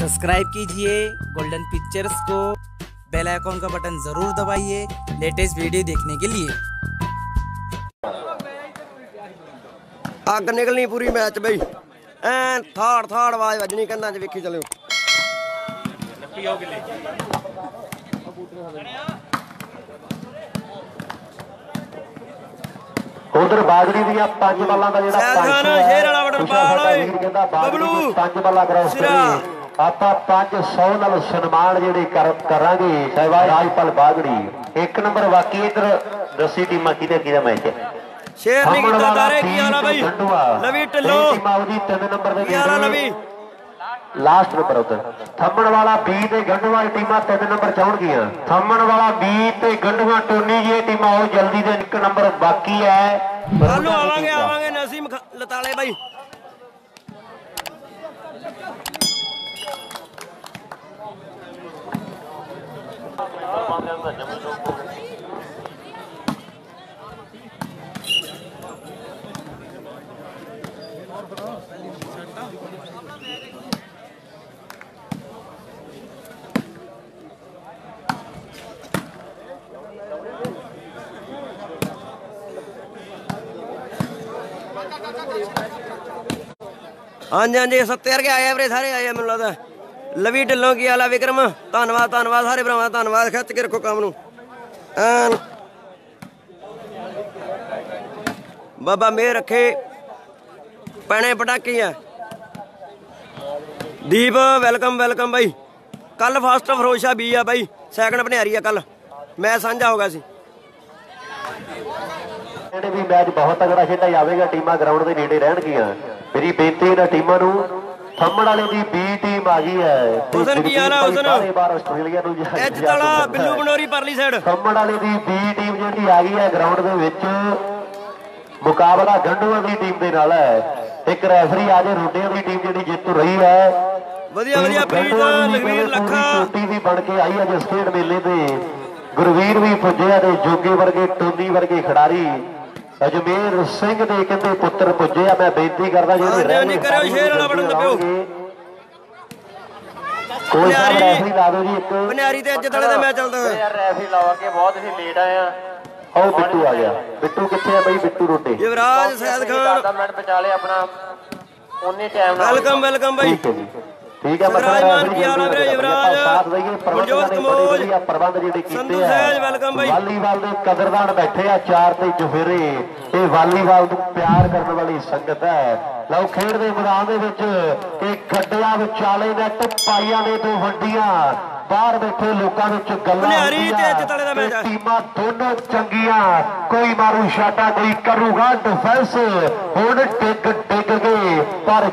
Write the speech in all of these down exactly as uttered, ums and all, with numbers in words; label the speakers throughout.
Speaker 1: Subscribe कीजिए Golden Pictures को, bell icon का बटन ज़रूर दबाइए लेटेस्ट वीडियो देखने के लिए।
Speaker 2: अग निकलनी पूरी मैच बई, ऐन थाड़ थाड़ आवाज वजनी कंधा च वेखी चलो।
Speaker 3: उधर बाजरी दियां पंज बालां दा जेड़ा
Speaker 2: सैदखान शेर वाला बटन बाल ओए बबलू
Speaker 3: पंज बालां क्रॉस करी ਆਪਾਂ पाँच सौ ਨਾਲ ਸਨਮਾਨ ਜਿਹੜੇ ਕਰਾਂਗੇ ਸਹਿਬਾਜ਼ ਰਾਜਪਾਲ ਬਾਗੜੀ। ਇੱਕ ਨੰਬਰ ਬਾਕੀ ਇਧਰ ਦਸੀ ਟੀਮਾਂ ਕਿਹਦੇ ਕਿਹਦਾ ਮੈਚ ਹੈ।
Speaker 2: ਸ਼ੇਰ ਨਹੀਂ ਕੀਤਾ ਦਾਰੇ ਕੀ ਹਾਲਾ ਬਾਈ ਲਵੀ ਢਿੱਲੋਂ
Speaker 3: ਟੀਮਾਂ ਉਹਦੀ ਤਿੰਨ ਨੰਬਰ ਦੇ
Speaker 2: ਕੀ ਹਾਲਾ ਲਵੀ
Speaker 3: ਲਾਸਟ ਨੰਬਰ ਉਧਰ ਥੰਮਣ ਵਾਲਾ ਬੀ ਤੇ ਗੰਢੂਆ ਟੀਮਾਂ ਤਿੰਨ ਨੰਬਰ ਚਾਉਣਗੀਆਂ। ਥੰਮਣ ਵਾਲਾ ਬੀ ਤੇ ਗੰਢੂਆ ਟੋਨੀ ਜੀ ਟੀਮਾਂ ਉਹ ਜਲਦੀ ਦੇ ਇੱਕ ਨੰਬਰ ਬਾਕੀ ਹੈ।
Speaker 2: ਕੱਲ ਆਵਾਂਗੇ ਆਵਾਂਗੇ ਨਸੀਮ ਲਤਾਲੇ ਬਾਈ। हाँ जी हाँ जी सत्ते वर्गे आए वीरे सारे आए मैनूं लगदा। लवी ढिल्लों की हाल है विक्रम धन्नवाद धन्नवाद सारे भरावां धन्नवाद खिच के रखो काम नूं। बाबा मेहर रखे पैने पटाके है। दीप वेलकम वेलकम भाई। कल फस्ट फरोशा बी आ भाई सैकंड भनियारी है कल मैच साझा होगा सी।
Speaker 3: भी मैच बहुत तगड़ा खेला जाएगा टीमां ग्राउंड के नेड़े रहणगियां। मेरी बेनती है टीमां नूं थंमण वाले दी बी टीम आ गई है।
Speaker 2: हुसन की हाल है हुसन
Speaker 3: बार आस्ट्रेलिया नूं
Speaker 2: एच तला बिल्लू बनोरी परली साइड
Speaker 3: थंमण वाले दी बी टीम जिहड़ी आ गई है ग्राउंड दे विच मुकाबला गंढूआं दी टीम दे नाल है। एक रैफरी आज रोटियां दी टीम जिहड़ी जित रही है।
Speaker 2: वधिया वधिया प्रीत लखवीर लखा
Speaker 3: छोटी भी बन के आई है जिस खेड मेले ते गुरवीर भी पुज्जे ते जोगे वर्गे टोनी वर्गे खिडारी अजमेर सिंह दे कहते पुत्र पुजे। मैं बेनती करदा जेडे रहने करो शेर वाला बटन दबाओ कोई साहब रैफरी ला दो जी। एक
Speaker 2: भनियारी ते अज तले दा मैच चलदा है
Speaker 3: यार रैफरी लावांगे बहुत ही लेट आए आ। आओ बिट्टू आ गया। बिट्टू किथे है भाई बिट्टू रोटे
Speaker 2: युवराज सैयद खान
Speaker 3: दस मिनट बचा ले अपना ओने टाइम नाल
Speaker 2: वेलकम वेलकम भाई।
Speaker 3: ठीक है
Speaker 2: राजमान की हाल है युवराज मनजोत कमोज
Speaker 3: प्रबंध जेडे
Speaker 2: संधू सहज वेलकम भाई।
Speaker 3: वालीबाल दे कदरदान बैठे आ चार ते चुफेरे ये वालीबाल नूं प्यार करने वाली संगत है। लओ खेड दे मैदान दे विच ये गड्डियां विचाले नैट पाईयां ने दो वंडियां बाहर बैठे लोगों में गल्लां टीमां दोनों चंगियां कोई मारू शाटा कोई करूगा डिफेंस हुण टिक टिक गए पर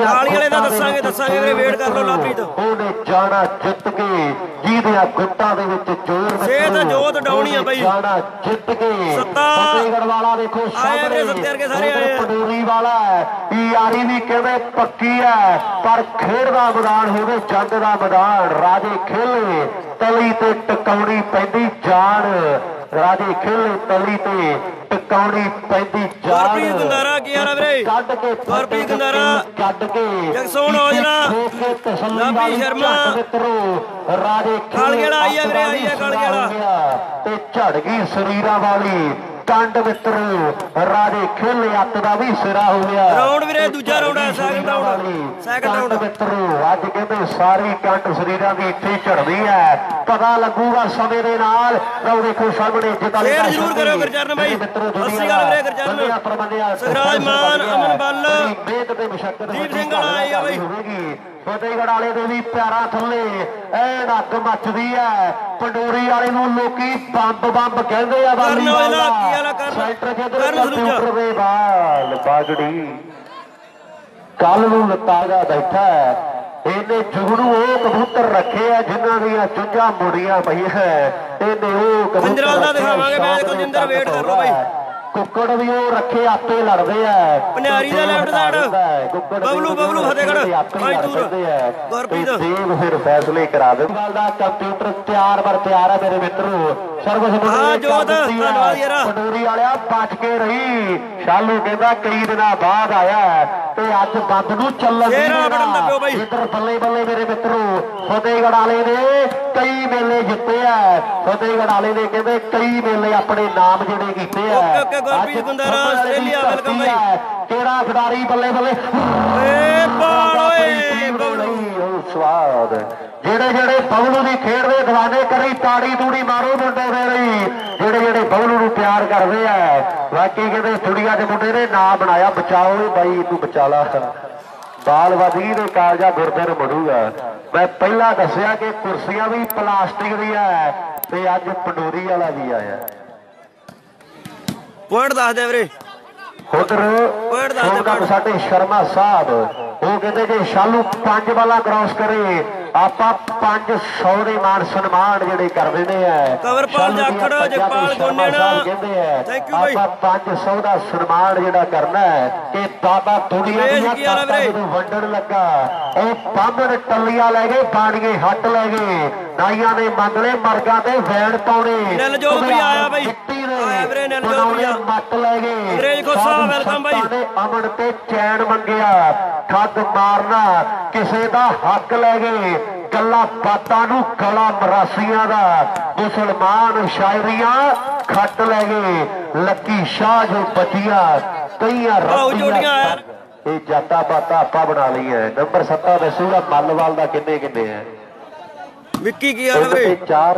Speaker 3: उन्हें जाना जित के जीदियां गुट्टां दे विच जोर जाना जित के फतेहगढ़ वाला देखो पटोरी वाला यारी भी कहते पक्की है पर खेड दा मैदान होवे जंग दा मैदान राजे खेले तली ते टकाउणी पैंदी जान राजे खेले तली ते टकाउणी पैंदी जान कट के कट के
Speaker 2: जगसोन औजला लाभी शर्मा
Speaker 3: राजे
Speaker 2: कालगेड़ा आई है वीरे आई है कालगेड़ा
Speaker 3: ते झड़ गई शरीरा वाली कंड मित्रों राजे खेले अत का भी सिरा हो गया।
Speaker 2: राउंड वीरे दूजा राउंड है सेकंड राउंड सेकंड राउंड
Speaker 3: मित्रों अज कहते सारी कंड शरीरां दी इत्थे झड़दी है पता लगूगा समय दे नाल। लो देखो सामने जिताले
Speaker 2: शेयर जरूर करो गुरचरण भाई अस्सी गल वीरे गुरचरण सगराज मान अमन बल
Speaker 3: मेहनत ते मुशक्कत
Speaker 2: दीप सिंह वाला आई है भाई
Speaker 3: होगी। फतेहगढ़ वाले दे भी पैरां थल्ले ऐन अग मचदी है। पंडोरी वाले नूं लोकी बंब बंब कहंदे आ वालीबाल सेंटर कंप्यूटर दे बाल बागड़ी कल नूं लतागा बैठा है इन्हें जुगनू वो कबूतर रखे है जिन्हां दीयां चुंझां मुड़ियां पईयां है। इन्हें वो कबूतर
Speaker 2: दिखावांगे मैच कुलजिंदर वेट कर लो भाई।
Speaker 3: कुक्कड़ भी वो रखे आपे लड़ते हैं
Speaker 2: भनियारी दा लेफ्ट साइड बबलू बबलू फतेहगढ़ गुरप्रीत
Speaker 3: देव फिर फैसले करा दे। कंप्यूटर तैयार बर तैयार है मेरे मित्रों सर्वसम्मति पंडोरी वाले बच के रही ਸ਼ਾਲੂ ਕਹਿੰਦਾ ਕਈ ਦਿਨਾਂ ਬਾਅਦ ਆਇਆ ਤੇ ਅੱਜ ਬੰਦ ਨੂੰ ਚੱਲਣ ਦੀ ਇਧਰ ਬੱਲੇ ਬੱਲੇ ਮੇਰੇ ਮਿੱਤਰੋ ਫਤਿਹਗੜ੍ਹ ਵਾਲੇ ਨੇ ਕਈ ਮੇਲੇ ਜਿੱਤੇ ਆ ਫਤਿਹਗੜ੍ਹ ਵਾਲੇ ਨੇ ਕਹਿੰਦੇ ਕਈ ਮੇਲੇ ਆਪਣੇ ਨਾਮ ਜਿਹੜੇ ਕੀਤੇ ਆ ਕਿਹੜਾ ਖਿਡਾਰੀ ਬੱਲੇ ਬੱਲੇ ਸਵਾਦ ਜਿਹੜੇ ਜਿਹੜੇ ਬਬਲੂ ਦੀ ਖੇਡ ਦੇ ਦੀਵਾਨੇ ਕਰੀ ਤਾੜੀ ਤੂੜੀ ਮਾਰੋ ਮੁੰਡੇ ਦੇ ਲਈ ਜਿਹੜੇ ਜਿਹੜੇ ਬਬਲੂ ਨੂੰ ਪਿਆਰ ਕਰਦੇ ਆ ਬਾਕੀ ਕਹਿੰਦੇ ਦੁਨੀਆ ਦੇ ਮੁੰਡੇ ਨੇ ਨਾਂ ਬਣਾਇਆ ਬਚਾਓ ਬਾਈ ਤੂੰ ਬਚਾ ਲਾ ਬਾਲ ਵਧੀ ਦੇ ਕਾਲਜਾ ਗੁਰਦੇ ਨੂੰ ਮੜੂਗਾ ਮੈਂ ਪਹਿਲਾਂ ਦੱਸਿਆ ਕਿ ਕੁਰਸੀਆਂ ਵੀ ਪਲਾਸਟਿਕ ਦੀਆਂ ਤੇ ਅੱਜ ਪੰਡੋਰੀ ਵਾਲਾ ਵੀ ਆਇਆ
Speaker 2: ਪੁਆਇੰਟ ਦੱਸ ਦੇ ਵੀਰੇ
Speaker 3: ਉਧਰ ਸਾਡੇ ਸ਼ਰਮਾ ਸਾਹਿਬ ਉਹ ਕਹਿੰਦੇ ਜੇ ਸ਼ਾਲੂ ਪੰਜ ਵਾਲਾ ਕ੍ਰਾਸ ਕਰੇ ਆਪਾਂ ਪੰਜ ਸੌ ਦੇ ਮਾਨ ਸਨਮਾਨ ਜਿਹੜੇ ਕਰ ਦਿੰਦੇ ਆ
Speaker 2: ਕਵਰਪਾਲ ਜਾਖੜ ਜਗਪਾਲ ਗੋਨੇਣਾ ਥੈਂਕ ਯੂ ਬਾਈ
Speaker 3: ਆਪਾਂ ਪੰਜ ਸੌ ਦਾ ਸਨਮਾਨ ਜਿਹੜਾ ਕਰਨਾ ਹੈ ਕਿ ਬਾਬਾ ਦੁਨੀਆ ਦੀਆਂ ਤਾਕਤਾਂ ਨੂੰ ਵੰਡਣ ਲੱਗਾ ਉਹ ਬਾਹਮਣ ਟੱਲੀਆਂ ਲੈ ਗਏ ਬਾਣੀਏ ਹੱਟ ਲੈ ਗਏ ਨਾਈਆਂ ਨੇ ਮੰਗਲੇ ਮਰਗਾਂ ਤੇ ਵੈਣ ਪਾਉਣੇ
Speaker 2: ਨਿਲਜੋਤ ਵੀ ਆਇਆ ਬਾਈ ਆਇਆ ਵੀਰੇ ਨਿਲਜੋਤ ਵੀ
Speaker 3: ਮੱਟ ਲੈ ਗਏ
Speaker 2: ਅੰਗਰੇਜ਼ ਖੋਸਾ ਵੈਲਕਮ ਬਾਈ
Speaker 3: ਅਮਨ ਤੇ ਚੈਨ ਮੰਗਿਆ ਠੱਗ ਮਾਰਨਾ ਕਿਸੇ ਦਾ ਹੱਕ ਲੈ ਗਏ ਗੱਲਾਂ ਬਾਤਾਂ ਨੂੰ ਗਲਾ ਮਰਾਸੀਆਂ ਦਾ ਮੁਸਲਮਾਨ ਸ਼ਾਇਰੀਆਂ ਖੱਟ ਲੈ ਗਏ ਲੱਕੀ ਸ਼ਾਹ ਜੋ ਬਚੀਆਂ ਕਈਆਂ
Speaker 2: ਜੋੜੀਆਂ
Speaker 3: ਇਹ ਜਾਤਾਂ ਬਾਤਾਂ ਆਪਾਂ ਬਣਾ ਲਈਆਂ ਨੰਬਰ ਸੱਤਾ ਦੱਸੂਗਾ ਮੱਲਵਾਲ ਦਾ ਕਿੰਨੇ ਕਿੰਨੇ ਹੈ
Speaker 2: ਵਿੱਕੀ ਕੀ ਹਾਲ ਵੀਰੇ
Speaker 3: ਚਾਰ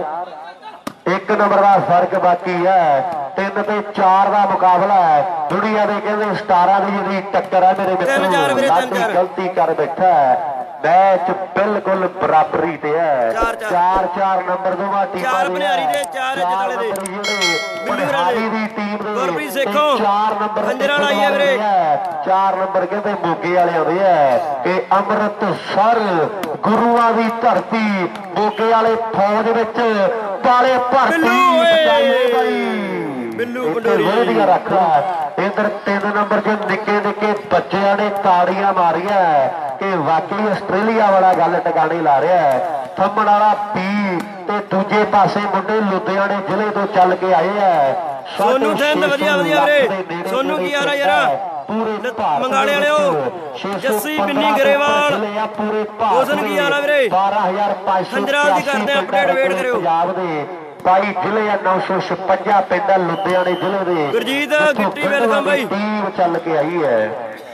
Speaker 3: ਇੱਕ ਨੰਬਰ ਦਾ ਫਰਕ ਬਾਕੀ ਹੈ ਤਿੰਨ ਤੇ ਚਾਰ ਦਾ ਮੁਕਾਬਲਾ ਹੈ ਦੁਨੀਆ ਦੇ ਕਹਿੰਦੇ ਸਟਾਰਾਂ ਦੀ ਜਿਹੜੀ ਟੱਕਰ ਹੈ ਮੇਰੇ ਮਿੱਤਰੋ ਗਲਤੀ ਕਰ ਬੈਠਾ ਹੈ ਮੈਚ ਬਿਲਕੁਲ ਬਰਾਬਰੀ ਤੇ ਹੈ ਚਾਰ ਚਾਰ ਨੰਬਰ ਦੋਵਾਂ ਟੀਮਾਂ
Speaker 2: ਚਾਰ ਬਨਿਆਰੀ ਦੇ ਚਾਰ ਜਟਾਲੇ ਦੇ
Speaker 3: ਬਿੱਲੂਰਾਣੀ ਦੀ ਟੀਮ ਦੇ
Speaker 2: ਗੁਰਪ੍ਰੀਤ ਸੇਖੋਂ
Speaker 3: ਚਾਰ ਨੰਬਰ
Speaker 2: ਖੰਜਰਾਂ ਲਾਈ ਹੈ ਵੀਰੇ
Speaker 3: ਚਾਰ ਨੰਬਰ ਕਹਿੰਦੇ ਮੋਗੇ ਵਾਲੇ ਆਉਂਦੇ ਆ ਕਿ ਅੰਮ੍ਰਿਤਸਰ ਗੁਰੂਆਂ ਦੀ ਧਰਤੀ ਮੋਗੇ ਵਾਲੇ ਫੌਜ ਵਿੱਚ ਪਾਲੇ ਭਰਤੀ ਬਚਾਈਏ ਬਾਈ
Speaker 2: ਬਿੱਲੂ ਪੰਡੋਰੀ
Speaker 3: ਦੀਆਂ ਰੱਖਦਾ ਇਧਰ ਤਿੰਨ ਨੰਬਰ ਚ ਨਿੱਕੇ ਨਿੱਕੇ ਬੱਚਿਆਂ ਨੇ ਤਾੜੀਆਂ ਮਾਰੀਆਂ ਕਿ ਵਾਕਈ ਆਸਟ੍ਰੇਲੀਆ ਵਾਲਾ ਗੱਲ ਟਿਕਾਣੇ ਲਾ ਰਿਹਾ ਥੰਮਣ ਵਾਲਾ ਪੀ ਤੇ ਦੂਜੇ ਪਾਸੇ ਮੁੰਡੇ ਲੁਧਿਆਣੇ ਜ਼ਿਲ੍ਹੇ ਤੋਂ ਚੱਲ ਕੇ ਆਏ ਆ
Speaker 2: ਸੋਨੂ ਸਿੰਘ ਵਧੀਆ ਵਧੀਆ ਵੀਰੇ ਸੋਨੂ ਕੀ ਆ ਰਿਹਾ ਯਾਰ ਮੰਗਾਲੇ ਵਾਲਿਓ ਜੱਸੀ ਬਿੰਨੀ ਗਰੇਵਾਲ ਹੋਸਨ ਕੀ ਆ ਰਿਹਾ ਵੀਰੇ
Speaker 3: ਬਾਰਾਂ ਹਜ਼ਾਰ ਪੰਜ ਸੌ
Speaker 2: ਖੰਜਰਾਂ ਦੀ ਕਰਦੇ ਅਪਡੇਟ ਵੇਟ ਕਰਿਓ
Speaker 3: ਪੰਜਾਬ ਦੇ ਬਾਈ ਜ਼ਿਲ੍ਹੇ ਆ ਨੌ ਸੌ ਛਪੰਜਾ ਪਿੰਡ ਲੁਧਿਆਣੇ ਜ਼ਿਲ੍ਹੇ ਦੇ
Speaker 2: ਗੁਰਜੀਤ ਗਿੱਟੀ ਵੈਲਕਮ ਬਾਈ
Speaker 3: ਟੀਮ ਚੱਲ ਕੇ ਆਈ ਹੈ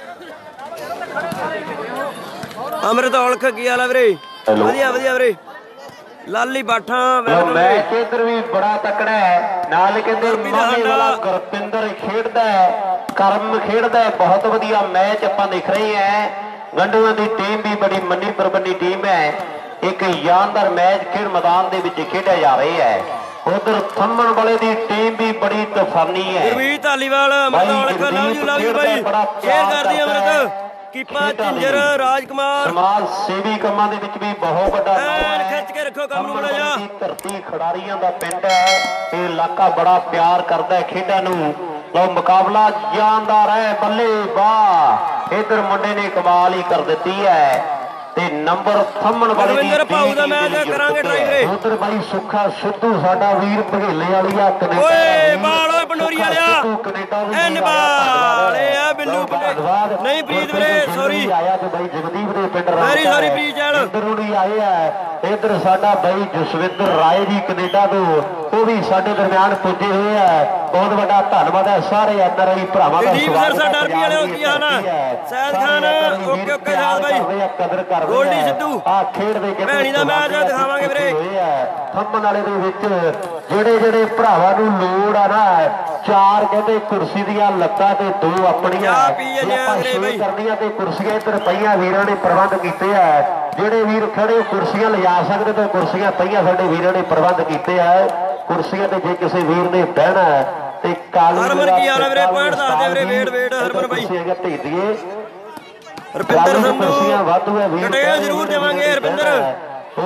Speaker 2: ਅਮਰਤ ਔਲਖ ਕੀ ਹਾਲ ਆ ਵੀਰੇ ਵਧੀਆ ਵਧੀਆ ਵੀਰੇ ਲਾਲੀ ਬਾਠਾ
Speaker 3: ਮੈਚ ਇਧਰ ਵੀ ਬੜਾ ਤਕੜਾ ਹੈ ਨਾਲ ਕਹਿੰਦੇ ਮਾਮੇ ਵਾਲਾ ਗੁਰਪਿੰਦਰ ਖੇਡਦਾ ਕਰਮ ਖੇਡਦਾ ਬਹੁਤ ਵਧੀਆ ਮੈਚ ਆਪਾਂ ਦੇਖ ਰਹੇ ਹਾਂ ਗੰਡੂਆਂ ਦੀ ਟੀਮ ਵੀ ਬੜੀ ਮੰਨੀ ਪ੍ਰਬੰਨੀ ਟੀਮ ਹੈ ਇੱਕ ਯਾਨਦਾਰ ਮੈਚ ਖੇਡ ਮੈਦਾਨ ਦੇ ਵਿੱਚ ਖੇਡਿਆ ਜਾ ਰਿਹਾ ਹੈ ਉਧਰ ਥੰਮਣ ਵਾਲੇ ਦੀ ਟੀਮ ਵੀ ਬੜੀ ਤੂਫਾਨੀ ਹੈ
Speaker 2: Gurveer Dhaliwal Amrat Aulakh love you love you ਬਾਈ ਸ਼ੇਅਰ ਕਰਦੀ ਅਮਰਤ ਕੀਪਾ ਝਿੰਜਰ ਰਾਜਕੁਮਾਰ
Speaker 3: ਸਮਾਜ ਸੇਵੀ ਕੰਮਾਂ ਦੇ ਵਿੱਚ ਵੀ ਬਹੁਤ ਵੱਡਾ
Speaker 2: ਨਾਮ ਹੈ ਖਿੱਚ ਕੇ ਰੱਖੋ ਕੰਮ ਨੂੰ ਬੜਾ ਜਾ
Speaker 3: ਧਰਤੀ ਖਿਡਾਰੀਆਂ ਦਾ ਪਿੰਡ ਹੈ ਇਹ ਇਲਾਕਾ ਬੜਾ ਪਿਆਰ ਕਰਦਾ ਹੈ ਖੇਡਾਂ ਨੂੰ ਲਓ ਮੁਕਾਬਲਾ ਜਾਨਦਾਰ ਹੈ ਬੱਲੇ ਵਾਹ ਇਧਰ ਮੁੰਡੇ ਨੇ ਕਮਾਲ ਹੀ ਕਰ ਦਿੱਤੀ ਹੈ ਤੇ ਨੰਬਰ ਥੰਮਣ ਵਾਲੇ
Speaker 2: ਰਵਿੰਦਰ ਭਾਊ ਦਾ ਮੈਚ ਕਰਾਂਗੇ ਡਰਾਈਵਰੇ
Speaker 3: ਉਧਰ ਬਾਈ ਸੁੱਖਾ ਸਿੱਧੂ ਸਾਡਾ ਵੀਰ ਭਗੇਲੇ ਵਾਲੀਆ ਕੈਨੇਡਾ
Speaker 2: ਓਏ ਬਾਲ ਓਏ ਪੰਡੋਰੀ ਵਾਲਿਆ ਐਨ ਬਾਲ ਇਹ ਆ ਬਿੱਲੂ ਪੰਡੇ ਨਹੀਂ ਪ੍ਰੀਤ ਵੀਰੇ ਸੌਰੀ
Speaker 3: ਆਇਆ ਤੇ ਬਾਈ ਜਗਦੀਪ ਦੇ ਪਿੰਡ
Speaker 2: ਵੈਰੀ ਸੌਰੀ ਪ੍ਰੀਤ ਚੈਲ
Speaker 3: ਇਧਰੋਂ ਨਹੀਂ ਆਏ ਆ ਇਧਰ ਸਾਡਾ ਬਾਈ ਜਸਵਿੰਦਰ ਰਾਏ ਜੀ ਕੈਨੇਡਾ ਤੋਂ ਉਹ ਵੀ ਸਾਡੇ ਦਰਮਿਆਨ ਪੁੱਜੇ ਹੋਏ ਆ ਬਹੁਤ ਵੱਡਾ ਧੰਨਵਾਦ ਹੈ ਸਾਰੇ ਐਨ ਆਰ ਆਈ ਭਰਾਵਾਂ ਦਾ
Speaker 2: ਦੀਪ ਸਰ ਸਾਡਾ ਡਰਬੀ ਵਾਲਿਓ ਕੀ ਹਾਲ ਹੈ ਸੈਦ ਖਾਨ ਓਕੇ ਓਕੇ ਸਾਦ ਬਾਈ
Speaker 3: ਕਦਰ ਕਰ
Speaker 2: ਗੋਲਡੀ ਸਿੱਧੂ
Speaker 3: ਆ ਖੇਡ ਦੇ ਕੇ
Speaker 2: ਭੈਣੀ ਦਾ ਮੈਚ ਦਿਖਾਵਾਂਗੇ ਵੀਰੇ
Speaker 3: ਥੰਮਣ ਵਾਲੇ ਦੇ ਵਿੱਚ ਜਿਹੜੇ ਜਿਹੜੇ ਭਰਾਵਾਂ ਨੂੰ ਲੋੜ ਆ ਨਾ ਚਾਰ ਕਹਿੰਦੇ ਕੁਰਸੀ ਦੀਆਂ ਲੱਤਾਂ ਤੇ ਦੋ ਆਪਣੀਆਂ ਕਰਨੀਆਂ ਤੇ ਕੁਰਸੀਆਂ ਇੱਧਰ ਪਈਆਂ ਵੀਰਾਂ ਨੇ ਪ੍ਰਬੰਧ ਕੀਤੇ ਆ ਜਿਹੜੇ ਵੀਰ ਖੜੇ ਕੁਰਸੀਆਂ ਲਿਜਾ ਸਕਦੇ ਤੇ ਕੁਰਸੀਆਂ ਪਈਆਂ ਸਾਡੇ ਵੀਰਾਂ ਨੇ ਪ੍ਰਬੰਧ ਕੀਤੇ ਆ ਕੁਰਸੀਆਂ ਤੇ ਜੇ ਕਿਸੇ ਵੀਰ ਨੇ ਬਹਿਣਾ ਤੇ ਕਾਲੀ
Speaker 2: ਹਰਮਨ ਕੀ ਹਾਲ ਹੈ ਵੀਰੇ ਪੁਆਇੰਟ ਦੱਸ ਦੇ ਵੀਰੇ ਵੇਟ ਵੇਟ ਹਰਮਨ ਬਾਈ
Speaker 3: ਭੇਜ ਦਈਏ
Speaker 2: ਰੁਪਿੰਦਰ ਸੰਧੂ
Speaker 3: ਵਾਧੂ ਹੈ ਵੀਰ
Speaker 2: ਡਿਟੇਲ ਜ਼ਰੂਰ ਦੇਵਾਂਗੇ ਰੁਪਿੰਦਰ